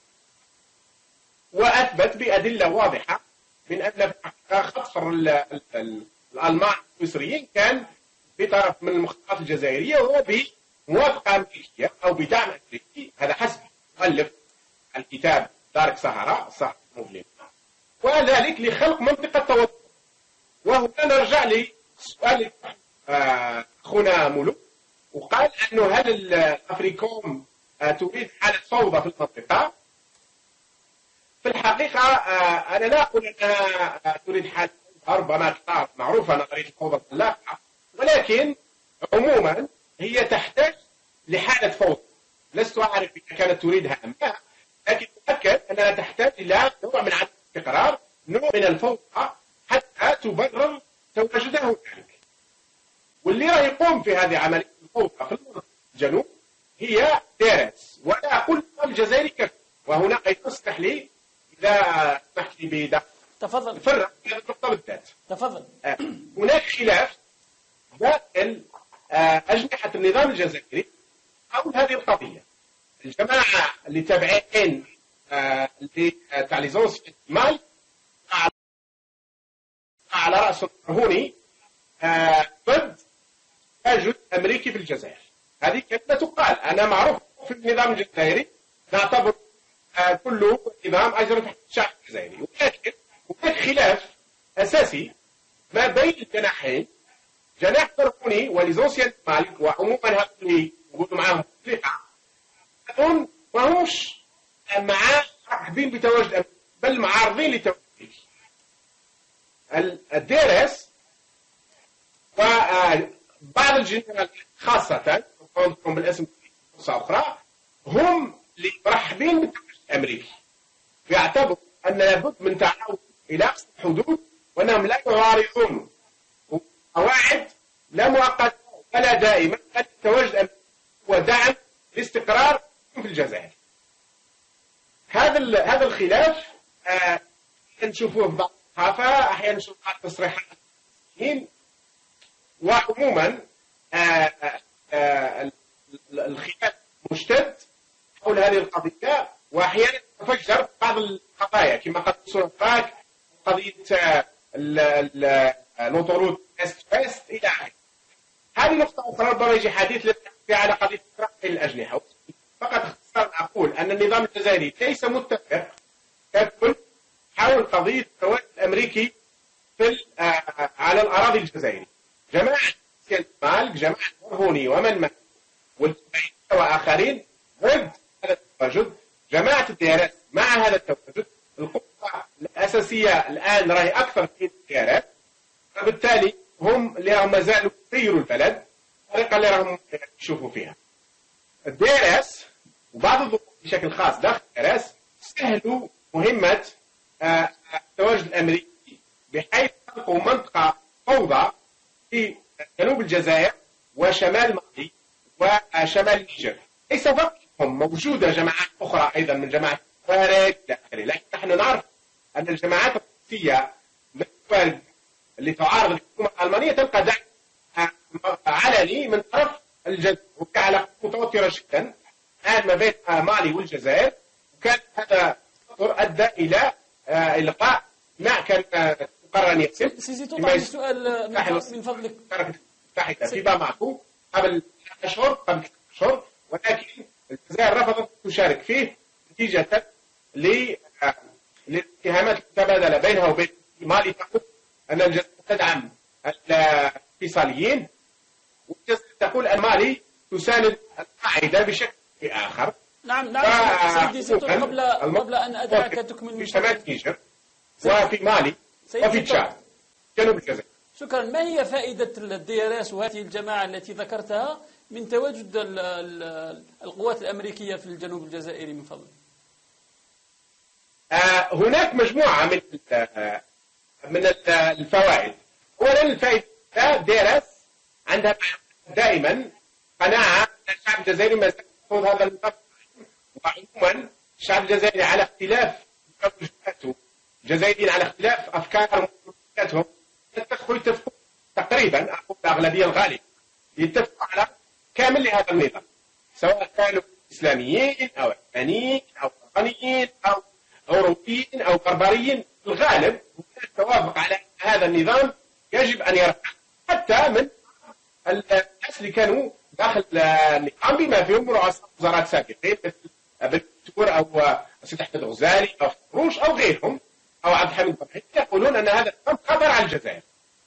وأثبت بأدلة واضحة من أن خطف الألمان المصريين كان بطرف من المخابرات الجزائرية وبموافقة أمريكية أو بدعم أمريكي، هذا حسب مؤلف الكتاب دارك سهرة صاحب موفلين، وذلك لخلق منطقة توتر. وهنا نرجع لسؤال أخونا ملوك، وقال أنه هل الأفريكوم تريد حالة فوضى في المنطقة؟ في الحقيقة أنا لا أقول أنها تريد حالة فوضى، ربما معروفة نظرية الفوضى الخلاقة، ولكن عموما هي تحتاج لحالة فوضى. لست أعرف إذا كانت تريدها أم لا، لكن أتأكد أنها تحتاج إلى نوع من عدم الاستقرار، نوع من الفوضى حتى تبرر تواجدها هناك. واللي راح يقوم في هذه عملية الفوضى في الجنوب هي ديرس، ولا أقول الجزائري كفر. وهنا أيضا اسمح لي إذا سمحت لي تفضل فرق في هذه النقطة بالذات. تفضل. هناك خلاف داخل أجنحة النظام الجزائري حول هذه القضية. الجماعة اللي تابعين تاع ليزونس مال على رأس الرهوني ضد تواجد أمريكي في الجزائر. هذه كلمة تقال، أنا معروف في النظام الجزائري نعتبر كله نظام أجرى تحت الشعب الجزائري، ولكن هناك خلاف أساسي ما بين الجناحين، جناح الرهوني وليزونسيال مالك، وعموما هؤلاء اللي يقولوا معاهم هم ما همش راحبين بتواجد، بل معارضين لتواجد الديرس. وبعض الجنرال خاصة أقولكم بالاسم أخرى هم اللي مرحبين بالتواجد الأمريكي، ويعتبروا أن لابد من تعاون إلى أقصى الحدود، وأنهم لا يعارضون قواعد لا مؤقتة ولا دائمة التواجد الأمريكي ودعم الاستقرار في الجزائر. هذا الخلاف نشوفوه في بعض الصحافة، أحيانا نشوف بعض التصريحات، وعموما الخلاف مشتد حول هذه القضية، وأحيانا تفجر بعض القضايا كما قد سرقاك قضية الأوتوروت إست إلى آخره. هذه نقطة أخرى ربما يجي حديث على قضية ترقي الأجنحة. فقط اختصارا أقول أن النظام الجزائري ليس متفق ككل حول قضية التواجد الأمريكي على الأراضي الجزائرية. جماعة مالك، جماعة مرهوني ومن معه وآخرين ضد هذا التواجد. جماعة الديارات مع هذا التواجد. القوة الأساسية الآن راهي أكثر في الديارات، وبالتالي هم اللي ما زالوا يغيروا البلد الطريقة اللي راهم يشوفوا فيها. الديارات وبعض الضغوط بشكل خاص داخل الديارات سهلوا مهمة التواجد الأمريكي، بحيث خلقوا منطقة فوضى في جنوب الجزائر وشمال مالي وشمال النيجر. ليس فقط هم، موجودة جماعات أخرى أيضا من جماعة الخوارج إلى آخره، لكن نحن نعرف أن الجماعات الروسية اللي تعارض الحكومة الألمانية تلقى دعم علني من طرف الجزائر، وكعلاقة متوترة جدا الآن ما بين مالي والجزائر، وكان هذا أدى إلى إلقاء ما كان مقرر أن يتم. سيدي تطلع سؤال من فضلك في باماكو قبل أشهر ولكن الجزائر رفضت تشارك فيه نتيجة للاتهامات المتبادلة بينها وبين مالي تقول أن الجزائر تدعم الاتصاليين، والجزائر تقول أن مالي تساند القاعدة بشكل آخر. نعم سيدي زيتون، قبل أن أدعك تكمل في شمال نيجر وفي مالي وفي تشاد جنوب الجزائر. شكرا. ما هي فائدة الDRS وهذه الجماعة التي ذكرتها من تواجد القوات الأمريكية في الجنوب الجزائري من فضل؟ هناك مجموعة من الفوائد. أولا الفائدة DRS عندها دائما قناعة أن الشعب الجزائري ما يأخذ هذا النظام، وعموما الشعب الجزائري على اختلاف توجهاته، الجزائريين على اختلاف أفكارهم ومعتقداتهم يتفقوا تقريبا، أقول الأغلبية الغالبة يتفقوا على كامل لهذا النظام، سواء كانوا إسلاميين أو علمانيين أو وطنيين أو أوروبيين أو بربريين. الغالب هناك توافق على هذا النظام يجب أن يرفع حتى من الناس اللي كانوا داخل النظام بما فيهم رؤساء وزارات سابقين مثل بالدكتور أو سيد أحمد غزالي أو فروش أو غيرهم أو عبد الحميد بن يقولون أن هذا النظام خطر على الجزائر.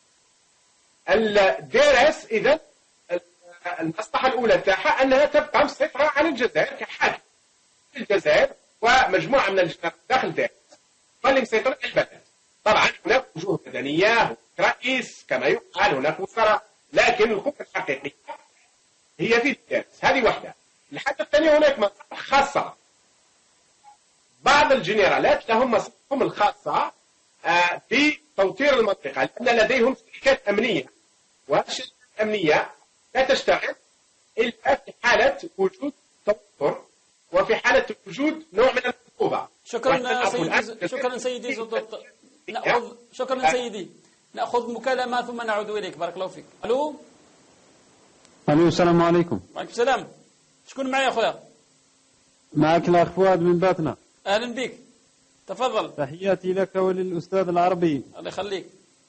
الDRS إذا المصلحة الأولى تاعها أنها تبقى مسيطرة على الجزائر كحاكم في الجزائر، ومجموعة من الجنرال داخل DRS واللي مسيطرة على البلد. طبعا هناك وجوه مدنية، هناك رئيس كما يقال، هناك وزراء، لكن القوة الحقيقية هي في DRS. هذه واحدة. الحاجة الثانية هناك مصالح خاصة. بعض الجنرالات لهم مصالحهم الخاصة في توطير المنطقة، لأن لديهم شركات أمنية، والشركات الأمنية لا تشتغل إلا في حالة وجود توتر وفي حالة وجود نوع من العقوبة. شكرا سيدي زودت. شكرا سيدي. نأخذ مكالمة ثم نعود إليك. بارك الله فيك. ألو السلام عليكم. وعليكم السلام. شكون معي يا أخويا؟ معك الأخ فؤاد من باتنا. أهلا بك، تفضل. تحياتي لك وللأستاذ العربي. الله يخليك.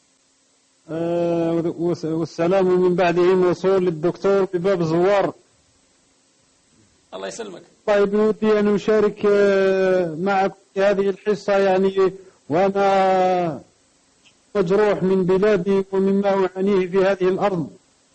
والسلام من بعده موصول للدكتور بباب الزوار. الله يسلمك. طيب ودي أن أشارك معك في هذه الحصة، يعني وأنا مجروح من بلادي ومما أعانيه في هذه الأرض.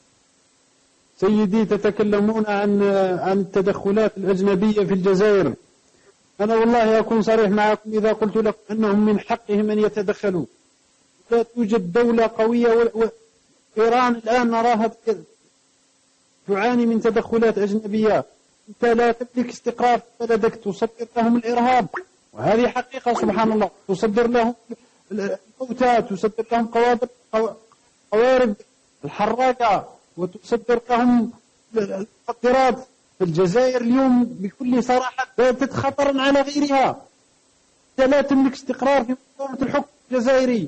سيدي تتكلمون عن التدخلات الأجنبية في الجزائر. أنا والله أكون صريح معكم إذا قلت لكم أنهم من حقهم أن يتدخلوا. لا توجد دولة قوية، وإيران الآن نراها تعاني من تدخلات أجنبية. أنت لا تملك استقرار في بلدك، تصدر لهم الإرهاب، وهذه حقيقة سبحان الله. تصدر لهم الموتى، تصدر لهم قوارب الحراقة، وتصدر لهم المخدرات. في الجزائر اليوم بكل صراحة باتت خطرا على غيرها. أنت لا تملك استقرار في منظومة الحكم الجزائري.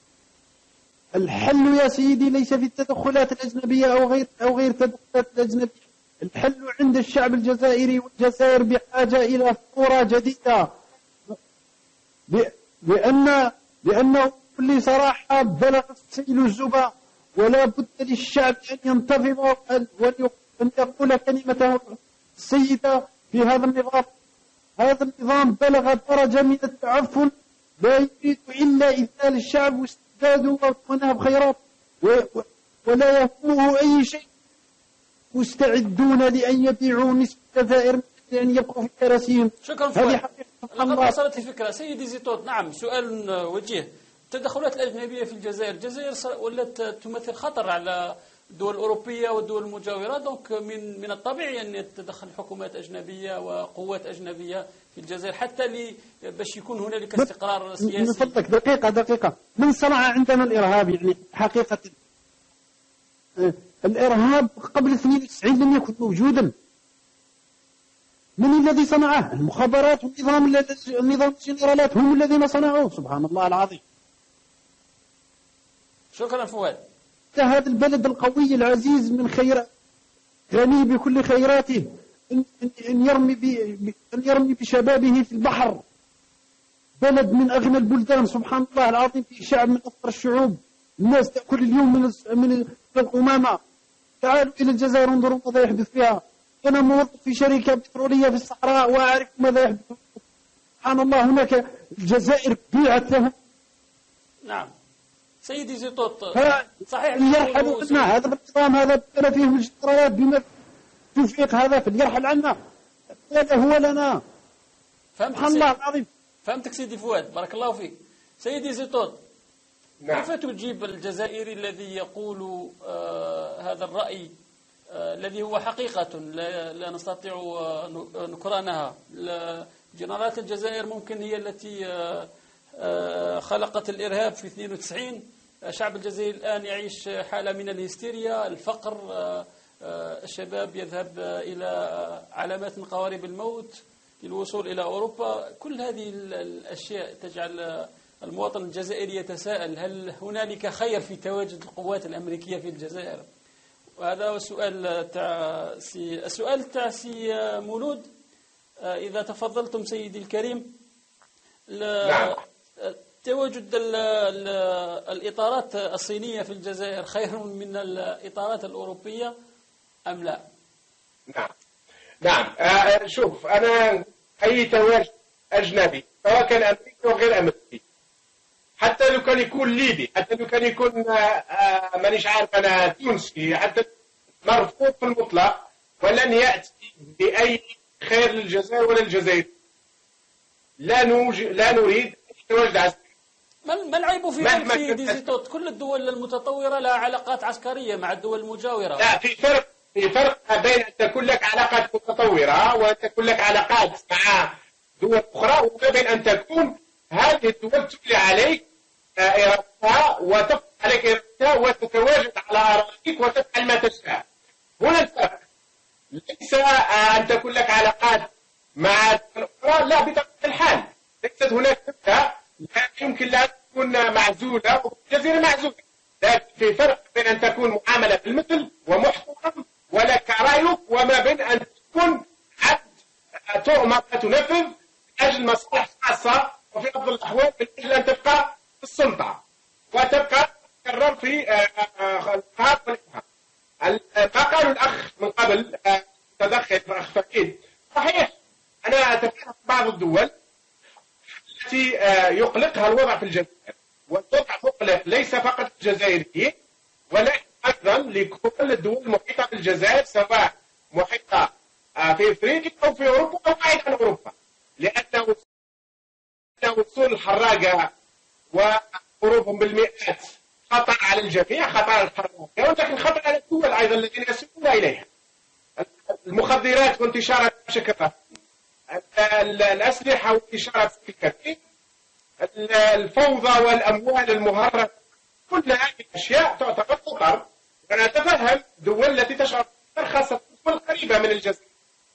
الحل يا سيدي ليس في التدخلات الأجنبية أو غير التدخلات الأجنبية. الحل عند الشعب الجزائري، والجزائر بحاجة إلى ثورة جديدة، لأنه بكل صراحة بلغت سيل الزبا، ولا بد للشعب أن ينتظم وأن يقول كلمته السيدة في هذا النظام. هذا النظام بلغ درجة من التعفن لا يريد إلا إذلال الشعب واستبداده ونهب خيرات، ولا يهمه أي شيء. مستعدون لأن يبيعوا نصف الجزائر لأن يبقوا في كراسيهم. شكرا فؤاد. لقد وصلت الفكرة سيدي زيتوت. نعم، سؤال وجيه. التدخلات الأجنبية في الجزائر ولت تمثل خطر على الدول الأوروبية والدول المجاورة. دونك من الطبيعي أن يتدخل حكومات أجنبية وقوات أجنبية في الجزائر حتى باش يكون هنالك استقرار سياسي. من فضلك دقيقة. من صنع عندنا الإرهاب؟ يعني حقيقة الإرهاب قبل 92 لم يكن موجودا. من الذي صنعه؟ المخابرات والنظام الجنرالات هم الذين صنعوه. سبحان الله العظيم. شكرا فؤاد. هذا البلد القوي العزيز من خير غني بكل خيراته، أن يرمي بشبابه في البحر. بلد من أغنى البلدان سبحان الله العظيم، في شعب من أفقر الشعوب، الناس تأكل اليوم من القمامة. تعالوا إلى الجزائر انظروا ماذا يحدث فيها. أنا موظف في شركة بترولية في الصحراء وأعرف ماذا يحدث. سبحان الله هناك الجزائر بيعت لهم. نعم سيدي زيطوط، صحيح يرحلوا عنا هذا النظام، هذا بلا فيه مجتريات بما توفيق هذا فليرحل عنا، هذا هو لنا. سبحان الله العظيم. فهمتك سيدي فؤاد، بارك الله فيك. سيدي زيطوط، كيف تجيب الجزائري الذي يقول هذا الرأي الذي هو حقيقة لا نستطيع نكرانها؟ جنرالات الجزائر ممكن هي التي خلقت الإرهاب في 92. الشعب الجزائري الآن يعيش حالة من الهستيريا، الفقر، الشباب يذهب إلى علامات من قوارب الموت للوصول إلى أوروبا. كل هذه الأشياء تجعل المواطن الجزائري يتساءل هل هنالك خير في تواجد القوات الأمريكية في الجزائر؟ وهذا هو السؤال تاع سي مولود. إذا تفضلتم سيدي الكريم، تواجد الإطارات الصينية في الجزائر خير من الإطارات الأوروبية أم لا؟ نعم. شوف، أنا أي تواجد أجنبي سواء كان أمريكي أو غير أمريكي، حتى لو كان يكون ليبي، حتى لو كان يكون مانيش عارف أنا تونسي، حتى مرفوض في المطلق، ولن يأتي بأي خير للجزائر ولا الجزائر. لا نريد تواجد عسكري. ما العيب في ديزيتوت؟ كل الدول المتطورة لها علاقات عسكرية مع الدول المجاورة. لا، في فرق بين أن تكون لك علاقات متطورة وأن تكون لك علاقات مع دول أخرى، وبين أن تكون هذه الدول تولي عليك إرادتها وتفرض عليك إرادتها وتتواجد على أراضيك وتفعل ما تشاء. هنا الفرق. ليس أن تكون لك علاقات مع الدول الأخرى، لا، بطبيعة الحال ليست هناك فكرة لا يمكن لها تكون معزولة والجزيرة معزولة. لكن في فرق بين أن تكون معاملة بالمثل ومحترم ولك رأيك، وما بين أن تكون عبد تؤمر تنفذ من أجل مصالح خاصة، وفي أفضل الأحوال من أجل أن تبقى في السلطة وتبقى تكرر في القهر والإرهاب. ما قالوا الأخ من قبل تدخل الأخ فكيد صحيح. أنا أتفهم بعض الدول التي يقلقها الوضع في الجزائر، والوضع مقلق ليس فقط الجزائريين ولكن أيضا لكل الدول المحيطة بالجزائر، سواء محيطة في أفريقيا أو في أوروبا أو بعيد عن أوروبا، لأن وصول الحراقة وهروبهم بالمئات خطر على الجميع، خطر على الحراقة ولكن خطر على الدول أيضا الذين يسيرون إليها. المخدرات وانتشارها بشكل رهيب، الأسلحة وانتشارها بشكل كبير، الفوضى والأموال المهرة، كل هذه الأشياء تعتبر خطر. أنا أتفهم دول التي تشعر خاصة الدول القريبة من الجزائر،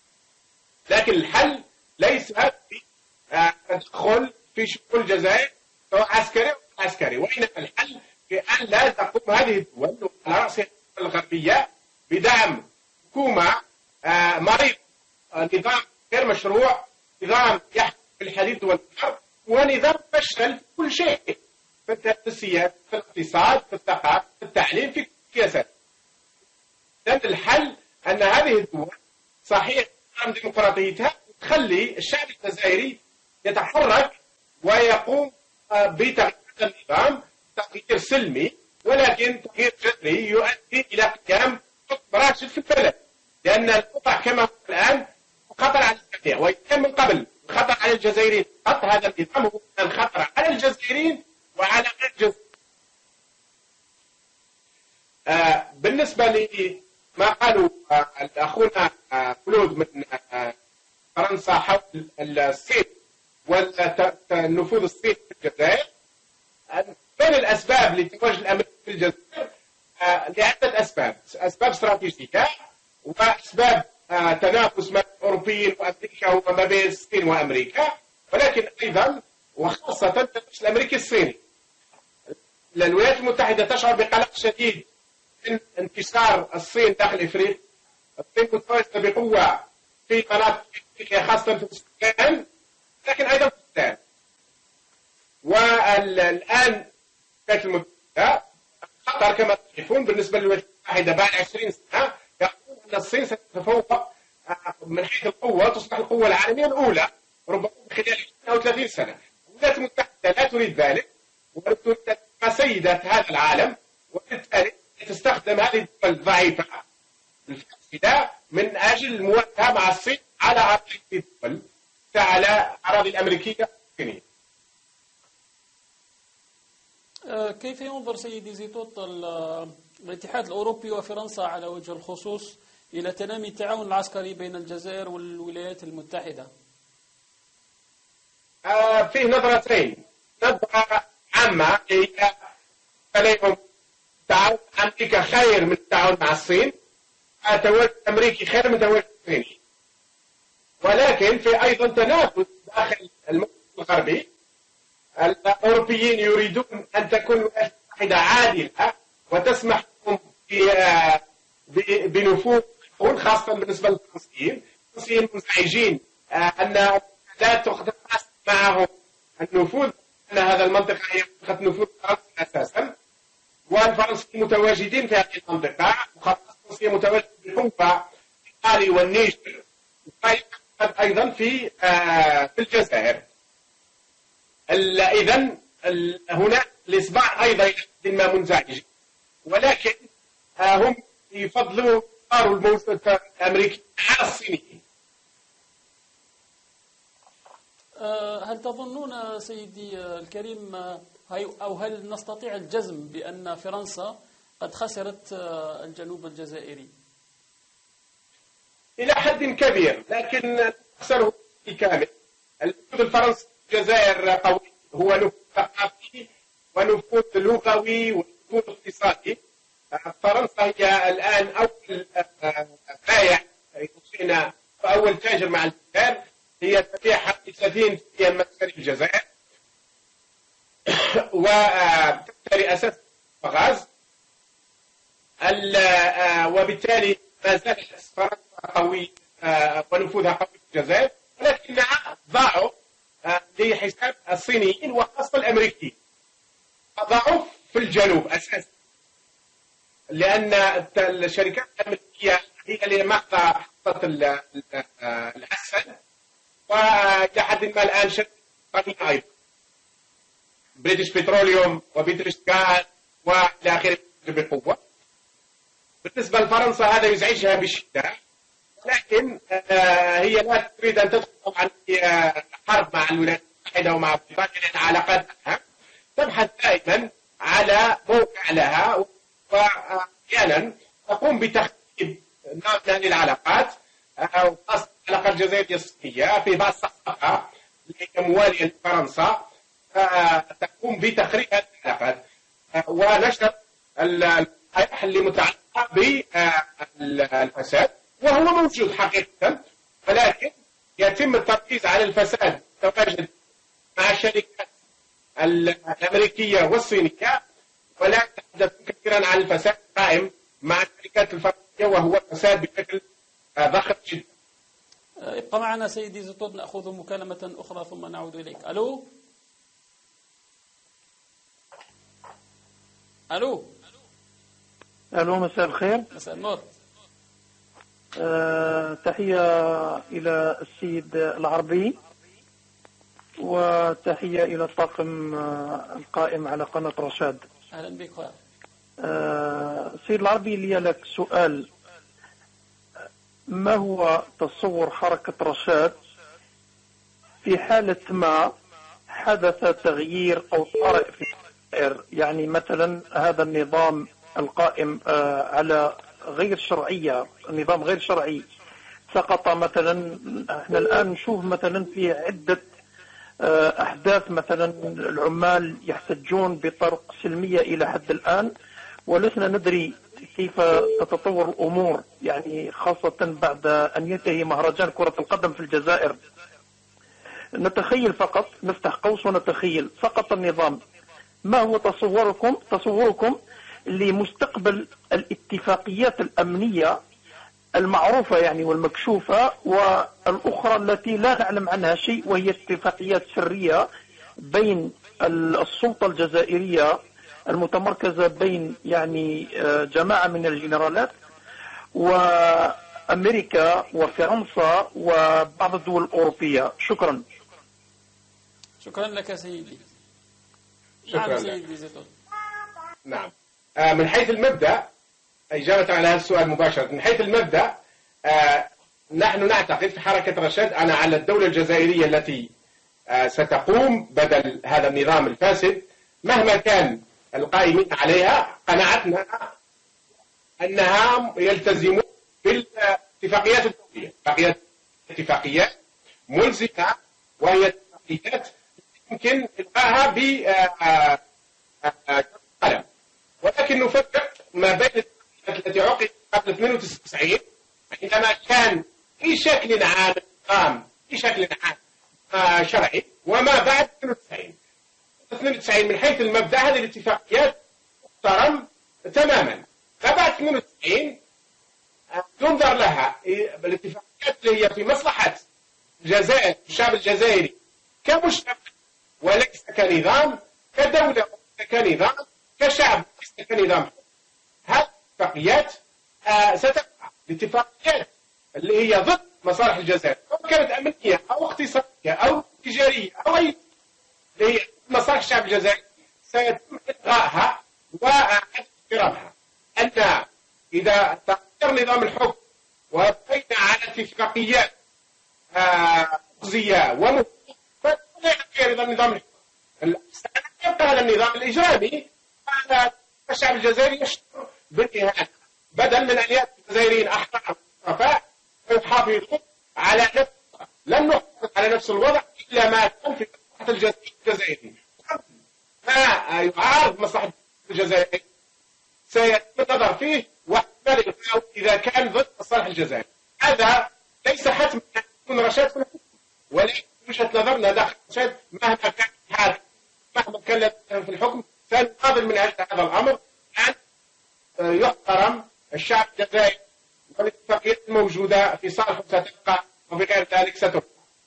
لكن الحل ليس في التدخل في شؤون الجزائر سواء عسكري أو عسكري، وإنما الحل في أن لا تقوم هذه الدول على رأسها الغربية بدعم حكومة مريض، نظام غير مشروع، نظام يحكم بالحديد والنار، ونظام فشل في كل شيء، في السياسة، في الاقتصاد، في الثقافة، في التعليم، في السياسات. لأن الحل أن هذه الدول صحيح عن ديمقراطيتها تخلي الشعب الجزائري يتحرك ويقوم بتغيير النظام، تغيير سلمي ولكن تغيير جذري يؤدي إلى قيام حكم راشد في البلد، لأن الوضع كما هو الآن خطر على الجميع، وكان من قبل خطر على الجزائريين. هذا النظام هو الخطر على الجزائريين وعلى غير الجزائريين. بالنسبة لما قالوا أخونا خلود من فرنسا حول الصين والنفوذ الصيني في الجزائر، من الأسباب لتواجد الأمريكي في الجزائر لعدة أسباب استراتيجية وأسباب تنافس مع الأوروبيين وأمريكا وما بين الصين وأمريكا، ولكن أيضا وخاصة التنافس الأمريكي الصيني. الولايات المتحدة تشعر بقلق شديد من انتشار الصين داخل إفريقيا. الصين متواجدة بقوة في مناطق افريقيا خاصه في السودان، لكن ايضا في السودان. والان الولايات المتحده خطر كما تعرفون بالنسبه للولايات المتحده بعد 20 سنه يقول ان الصين ستتفوق من حيث القوه، تصبح القوه العالميه الاولى ربما خلال 20 او 30 سنه. الولايات المتحده لا تريد ذلك، وتريد ان تكون سيده هذا العالم، وبالتالي تستخدم هذه الدول الضعيفه الفاسده من اجل المواجهه مع الصين على اراضي الدول، على اراضي الامريكيه والصينيه. كيف ينظر سيدي زيتوت الاتحاد الأوروبي وفرنسا على وجه الخصوص إلى تنامي التعاون العسكري بين الجزائر والولايات المتحدة؟ فيه نظرتين. نظرة عامة هي عليهم التعاون مع أمريكا خير من التعاون مع الصين، التواجد الأمريكي خير من التواجد الصيني، ولكن في أيضا تنافس داخل المجتمع الغربي. الأوروبيين يريدون أن تكون الولايات المتحدة عادلة وتسمح لهم بنفوذ، خاصة بالنسبة للفرنسيين. الفرنسيين منزعجين أن لا تقدم معهم النفوذ، أن هذا المنطقة هي منطقة نفوذ فرنسي أساسا، والفرنسيين متواجدين في هذه المنطقة، وخاصة الفرنسيين متواجدين بحنفا في مالي والنيجر، أيضا في الجزائر. إذا هنا الإصبع أيضا ما منزعج، ولكن هم يفضلوا الموجود الأمريكي على الصينيين. هل تظنون سيدي الكريم أو هل نستطيع الجزم بأن فرنسا قد خسرت الجنوب الجزائري؟ إلى حد كبير، لكن خسره بالكامل. النفوذ الفرنسي في الجزائر قوي، هو نفوذ ثقافي ونفوذ لغوي ونفوذ اقتصادي. فرنسا هي الآن أول بايع يوصينا وأول تاجر مع الجزائر، هي تبيع حوالي 30% من مشاريع الجزائر، وتشتري أساس الغاز، وبالتالي ما زالت فرنسا قوي ونفوذها قوي في الجزائر، ولكنها ضعف لحساب الصينيين وخاصة الأمريكيين. ضعف في الجنوب أساسا، لأن الشركات الأمريكية هي اللي ماخذة حصة العسل، وإلى حد ما الآن شركة قوية أيضا، بريتش بتروليوم وبريتش غاز وإلى آخره بقوة. بالنسبة لفرنسا هذا يزعجها بشدة، لكن هي لا تريد أن تدخل طبعا في حرب مع الولايات المتحدة ومع بريطانيا، لأن علاقاتها تبحث دائما على موقع لها، وأحيانا تقوم بتخفيض نوع من العلاقات، وخاصة العلاقات الجزائرية الصينية في بعض الصفقات موالية لفرنسا، تقوم بتخريب هذه العلاقات ونشر اللائحة اللي متعلقة بالفساد، وهو موجود حقيقة، ولكن يتم التركيز على الفساد التواجد مع الشركات الأمريكية والصينية، ولا يتحدث كثيرا عن الفساد القائم مع الشركات الفرنسية، وهو الفساد بشكل ضخم جدا. ابقى معنا سيدي زيتوت، نأخذ مكالمة أخرى ثم نعود إليك. ألو ألو ألو، مساء الخير. مساء النور. تحية إلى السيد العربي، وتحية إلى الطاقم القائم على قناة رشاد. أهلا بك. السيد العربي، لي لك سؤال: ما هو تصور حركة رشاد في حالة ما حدث تغيير أو طارئ في الجزائر؟ يعني مثلا هذا النظام القائم على غير شرعية، نظام غير شرعي، سقط مثلا. احنا الآن نشوف مثلا في عدة أحداث، مثلا العمال يحتجون بطرق سلمية إلى حد الآن، ولسنا ندري كيف تتطور الأمور، يعني خاصة بعد أن ينتهي مهرجان كرة القدم في الجزائر. نتخيل فقط، نفتح قوس ونتخيل، سقط النظام. ما هو تصوركم لمستقبل الاتفاقيات الأمنية المعروفة يعني والمكشوفة، والأخرى التي لا نعلم عنها شيء، وهي اتفاقيات سرية بين السلطة الجزائرية المتمركزة بين يعني جماعة من الجنرالات وأمريكا وفرنسا وبعض الدول الأوروبية. شكرا. شكرا لك سيدي. شكرا نعم لك. سيدي زيتون. نعم. من حيث المبدأ، إجابة على هذا السؤال مباشرة، من حيث المبدأ نحن نعتقد في حركة رشاد أن على الدولة الجزائرية التي ستقوم بدل هذا النظام الفاسد مهما كان القائمين عليها، قناعتنا أنها يلتزمون بالاتفاقيات الدولية، اتفاقيات ملزمة، وهي اتفاقيات يمكن إلغاءها بقلم. ولكن نفرق ما بين الاتفاقيات التي عقدت قبل 92 عندما كان في شكل عام نظام في شكل عام شرعي، وما بعد 92 من حيث المبدأ هذه الاتفاقيات محترم تماما. ما بعد 92 تنظر لها الاتفاقيات اللي هي في مصلحة الجزائر، الشعب الجزائري كمجتمع، وليس كنظام كدولة، كنظام كشعب، ليس كنظام. هذه الاتفاقيات ستبقى الاتفاقيات اللي هي ضد مصالح الجزائر، سواء كانت أمنية أو اقتصادية أو تجارية أو أي اللي هي مصالح الشعب الجزائري، سيتم إلغائها واحترامها. أن إذا تغير نظام الحكم وبقينا على اتفاقيات مخزية ومهمة، فلا يغير نظام الحكم، يبقى هذا النظام الإجرامي. الشعب الجزائري يشعر بالإهانة، بدل من أن يأتي الجزائريين أحرار وشرفاء ويحافظون على نفس، لن نحافظ على نفس الوضع إلا ما كان في مصلحة الجزائريين. ما يعارض مصلحة الجزائريين سيتم النظر فيه واحتمال إذا كان ضد مصالح الجزائر. هذا ليس حتما أن يكون رشاد في الحكم، ولكن وجهة نظرنا داخل رشاد مهما كان الحاكم، مهما كان في الحكم، سنقابل من أجل هذا الأمر أن يحترم الشعب الجزائري، والاتفاقيات الموجودة في صالحه ستبقى، وبغير ذلك ستبقى.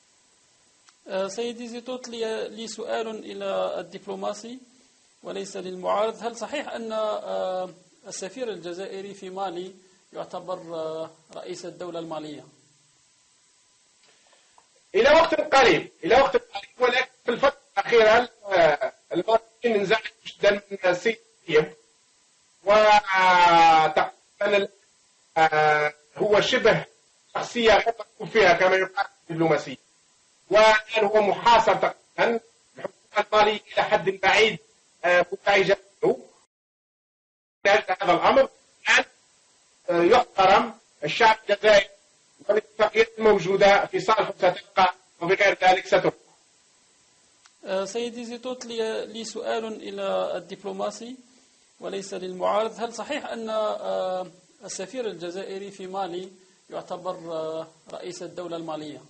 سيدي زيتوت، لي سؤال إلى الدبلوماسي وليس للمعارض. هل صحيح أن السفير الجزائري في مالي يعتبر رئيس الدولة المالية؟ إلى وقت قريب، ولكن في الفترة الأخيرة الماليين انزعجوا جدا من السيد طيب، وتقريبا هو شبه شخصية غير مرغوب فيها كما يقال في الدبلوماسية، وكان هو محاصر تقريبا الحكومة المالية إلى حد بعيد متعجة له. هذا الأمر أن يحترم الشعب الجزائري، والاتفاقيات الموجودة في صالحه ستبقى، وبغير ذلك ستبقى. سيدي زيتوت، لي سؤال إلى الدبلوماسي وليس للمعارض. هل صحيح أن السفير الجزائري في مالي يعتبر رئيس الدولة المالية؟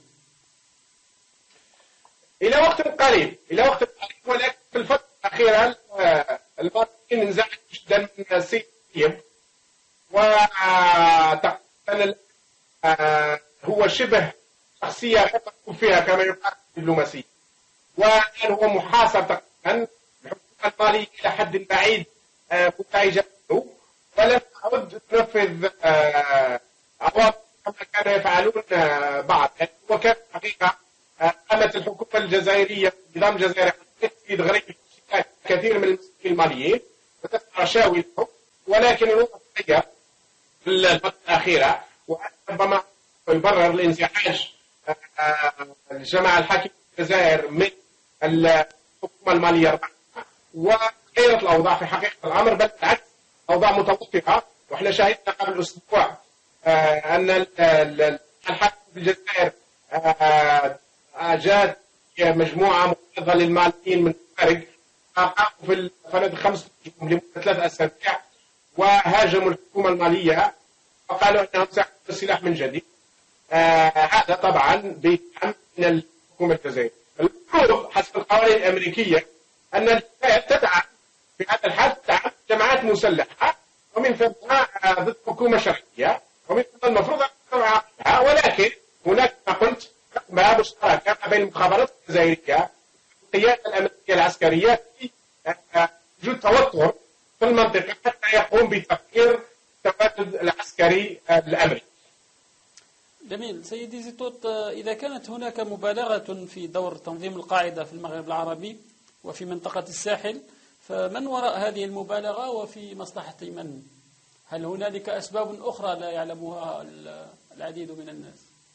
إلى وقت قريب، ولكن في الفترة الأخيرة الماليين انزعجوا جدا من السيد طيب، وتقريبا هو شبه شخصية غير مرغوب فيها كما يقال في الدبلوماسية، وكان هو محاصر تقريبا الحكومة المالية إلى حد بعيد متعجة له، ولم تعد تنفذ أوامر كما كانوا يفعلون بعض. وكان حقيقة قامت الحكومة الجزائرية، النظام الجزائري، تفيد غريب كثير من المسؤولين الماليين وتدفع رشاوي لهم، ولكن الوضع تغير في الفترة الأخيرة، وربما يبرر الانزعاج الجماعة الحاكمة في الجزائر من الحكومة المالية، وغيرت الأوضاع في حقيقة الأمر، بل بالعكس أوضاع متوترة. وإحنا شاهدنا قبل أسبوع أن الحاكم في الجزائر جاءت مجموعة مؤيدة للماليين من الخارج، قاموا في الفنادق 5 نجوم لمدة 3 أسابيع، وهاجموا الحكومة المالية وقالوا أنهم سيأخذوا السلاح من جديد. هذا طبعا بدعم من الحكومة الجزائرية. المفروض حسب القوانين الأمريكية أن الجزائر تدعم في هذا الحال، تدعم جماعات مسلحة، ومن ثم ضد حكومة شرعية، ومن المفروض أن نراعيها، ولكن هناك كما قلت ما مشتركة بين المخابرات الجزائرية والقيادة الأمنية العسكرية في وجود توتر في المنطقة حتى يقوم بتغيير التواجد العسكري الأمريكي. جميل. سيدي زيتوت، إذا كانت هناك مبالغة في دور تنظيم القاعدة في المغرب العربي وفي منطقة الساحل، فمن وراء هذه المبالغة وفي مصلحة من؟ هل هنالك أسباب أخرى لا يعلمها العديد من الناس؟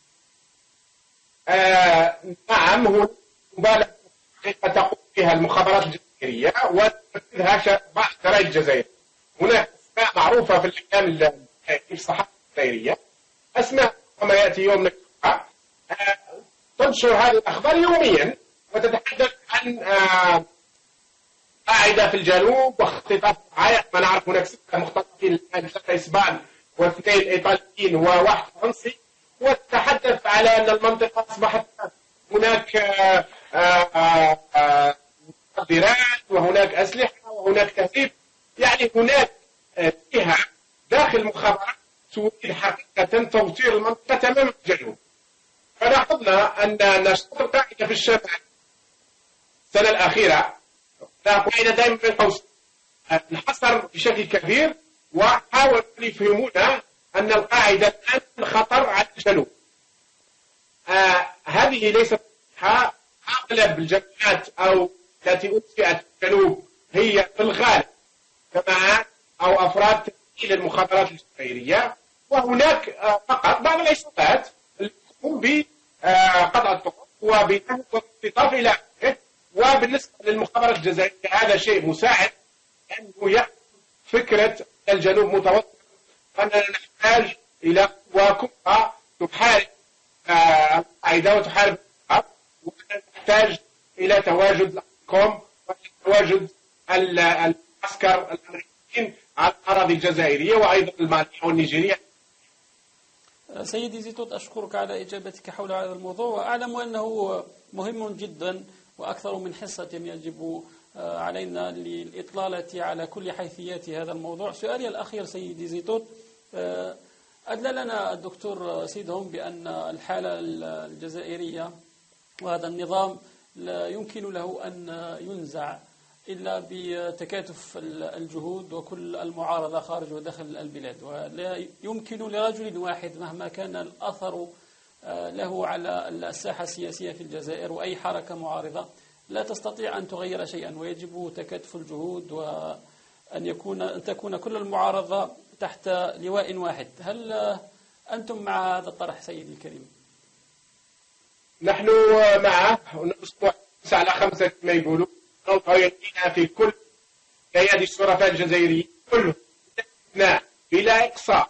نعم، هو مبالغة تقوم بها المخابرات الجزائرية وتنفذها بعض الجرائد الجزائرية. هناك أسماء معروفة في الإعلام في الصحافة الجزائرية، أسماء كما يأتي يوم نكتبها تنشر هذه الأخبار يوميا وتتحدث عن قاعدة في الجنوب واختطاف رعاية. ما نعرف هناك 6 مختطفين الآن، 3 إسبان و2 إيطاليين و1 فرنسي، وتتحدث على أن المنطقة أصبحت هناك مخدرات وهناك أسلحة وهناك تهريب. يعني هناك جهة داخل المخابرات تريد حقيقة توتير المنطقة تماما في الجنوب. فلاحظنا أن نشاط القاعدة في الشمال السنة الأخيرة قاعدة دائما بين قوسين انحصر بشكل كبير، وحاولوا يفهمونا أن القاعدة الآن خطر على الجنوب. هذه ليست صحيحة. أغلب الجماعات أو التي أنشئت في الجنوب هي في الغالب جماعات أو أفراد تمثيل المخابرات الجزائرية، وهناك فقط بعض العصابات تقوم بقطع الطرق وبنهب واختطاف إلى آخره. وبالنسبة للمخابرات الجزائرية هذا شيء مساعد أنه يأخذ فكرة الجنوب متوتر، أننا نحتاج إلى قوى كبرى تحارب القاعدة وتحارب الإرهاب، ونحتاج إلى تواجد الحكومة وتواجد العسكر الأمريكيين على الأراضي الجزائرية وأيضا المالية والنيجيرية. سيدي زيتوت، أشكرك على إجابتك حول هذا الموضوع، وأعلم أنه مهم جدا وأكثر من حصة يجب علينا للإطلالة على كل حيثيات هذا الموضوع. سؤالي الأخير سيدي زيتوت، أدلى لنا الدكتور سيدهم بأن الحالة الجزائرية وهذا النظام لا يمكن له أن ينزع إلا بتكاتف الجهود وكل المعارضة خارج وداخل البلاد، ولا يمكن لرجل واحد مهما كان الأثر له على الساحة السياسية في الجزائر وأي حركة معارضة لا تستطيع أن تغير شيئا، ويجب تكاتف الجهود وأن تكون كل المعارضة تحت لواء واحد. هل أنتم مع هذا الطرح سيدي الكريم؟ نحن معه، ونسبة 5 على 5 كما يقولوا، نوعيتنا في كل أيادي الشرفاء الجزائريين كلهم بلا إقصاء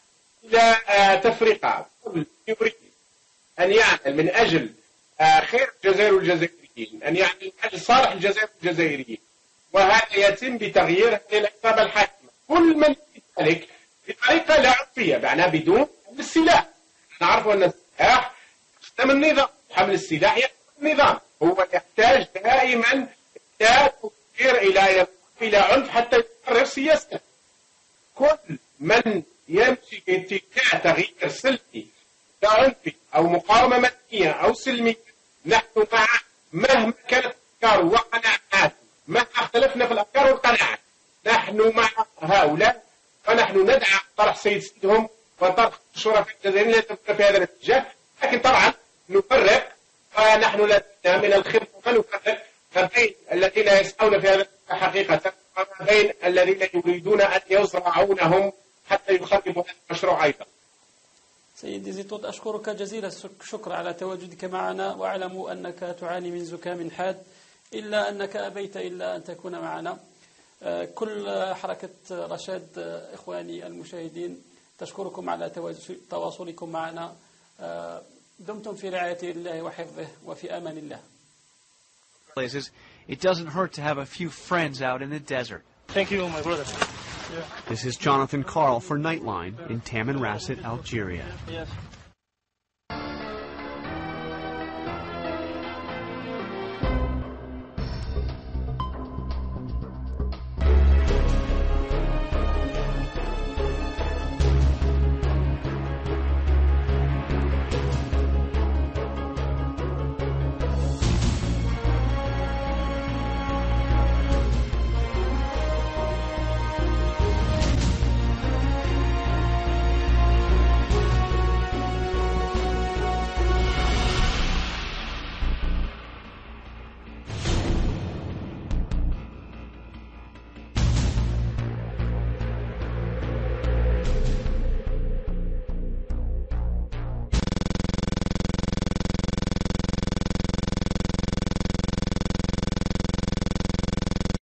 بلا تفرقة، كل يريد أن يعمل من أجل خير الجزائر والجزائريين، أن يعمل من أجل صالح الجزائر والجزائريين، وهذا يتم بتغيير هذه العصابة الحاكمة. كل من ذلك بطريقة لا عنصرية، معناها بدون السلاح. نعرف أن السلاح يستخدم النظام، حمل السلاح يستخدم النظام، هو يحتاج دائما إلى تفكير إلى عنف حتى يقرر سياسته. كل من يمشي باتجاه تغيير سلبي عنفي أو مقاومة مدنية أو سلمية نحن معه، مهما كانت أفكاره وقناعاته، مهما اختلفنا في الأفكار والقناعات، نحن مع هؤلاء، ونحن ندعم طرح سيدهم وطرح الشرفاء الجزائريين التي تفكر في هذا الاتجاه. لكن طبعا نفرق، ونحن لدينا من الخبرة ونفرق بين الذين يسعون في هذا حقيقة وبين الذين يريدون أن يزرعونهم حتى يخربوا هذا المشروع أيضا. سيدي زيتوت، أشكرك جزيل الشكر على تواجدك معنا، وأعلم أنك تعاني من زكام حاد، إلا أنك أبيت إلا أن تكون معنا. كل حركة رشاد إخواني المشاهدين تشكركم على تواصلكم معنا. دمتم في رعاية الله وحفظه وفي أمان الله. It doesn't hurt to have a few friends out in the desert. Thank you, my brother. This is Jonathan Carl for Nightline in Tamanrasset, Algeria. Yes.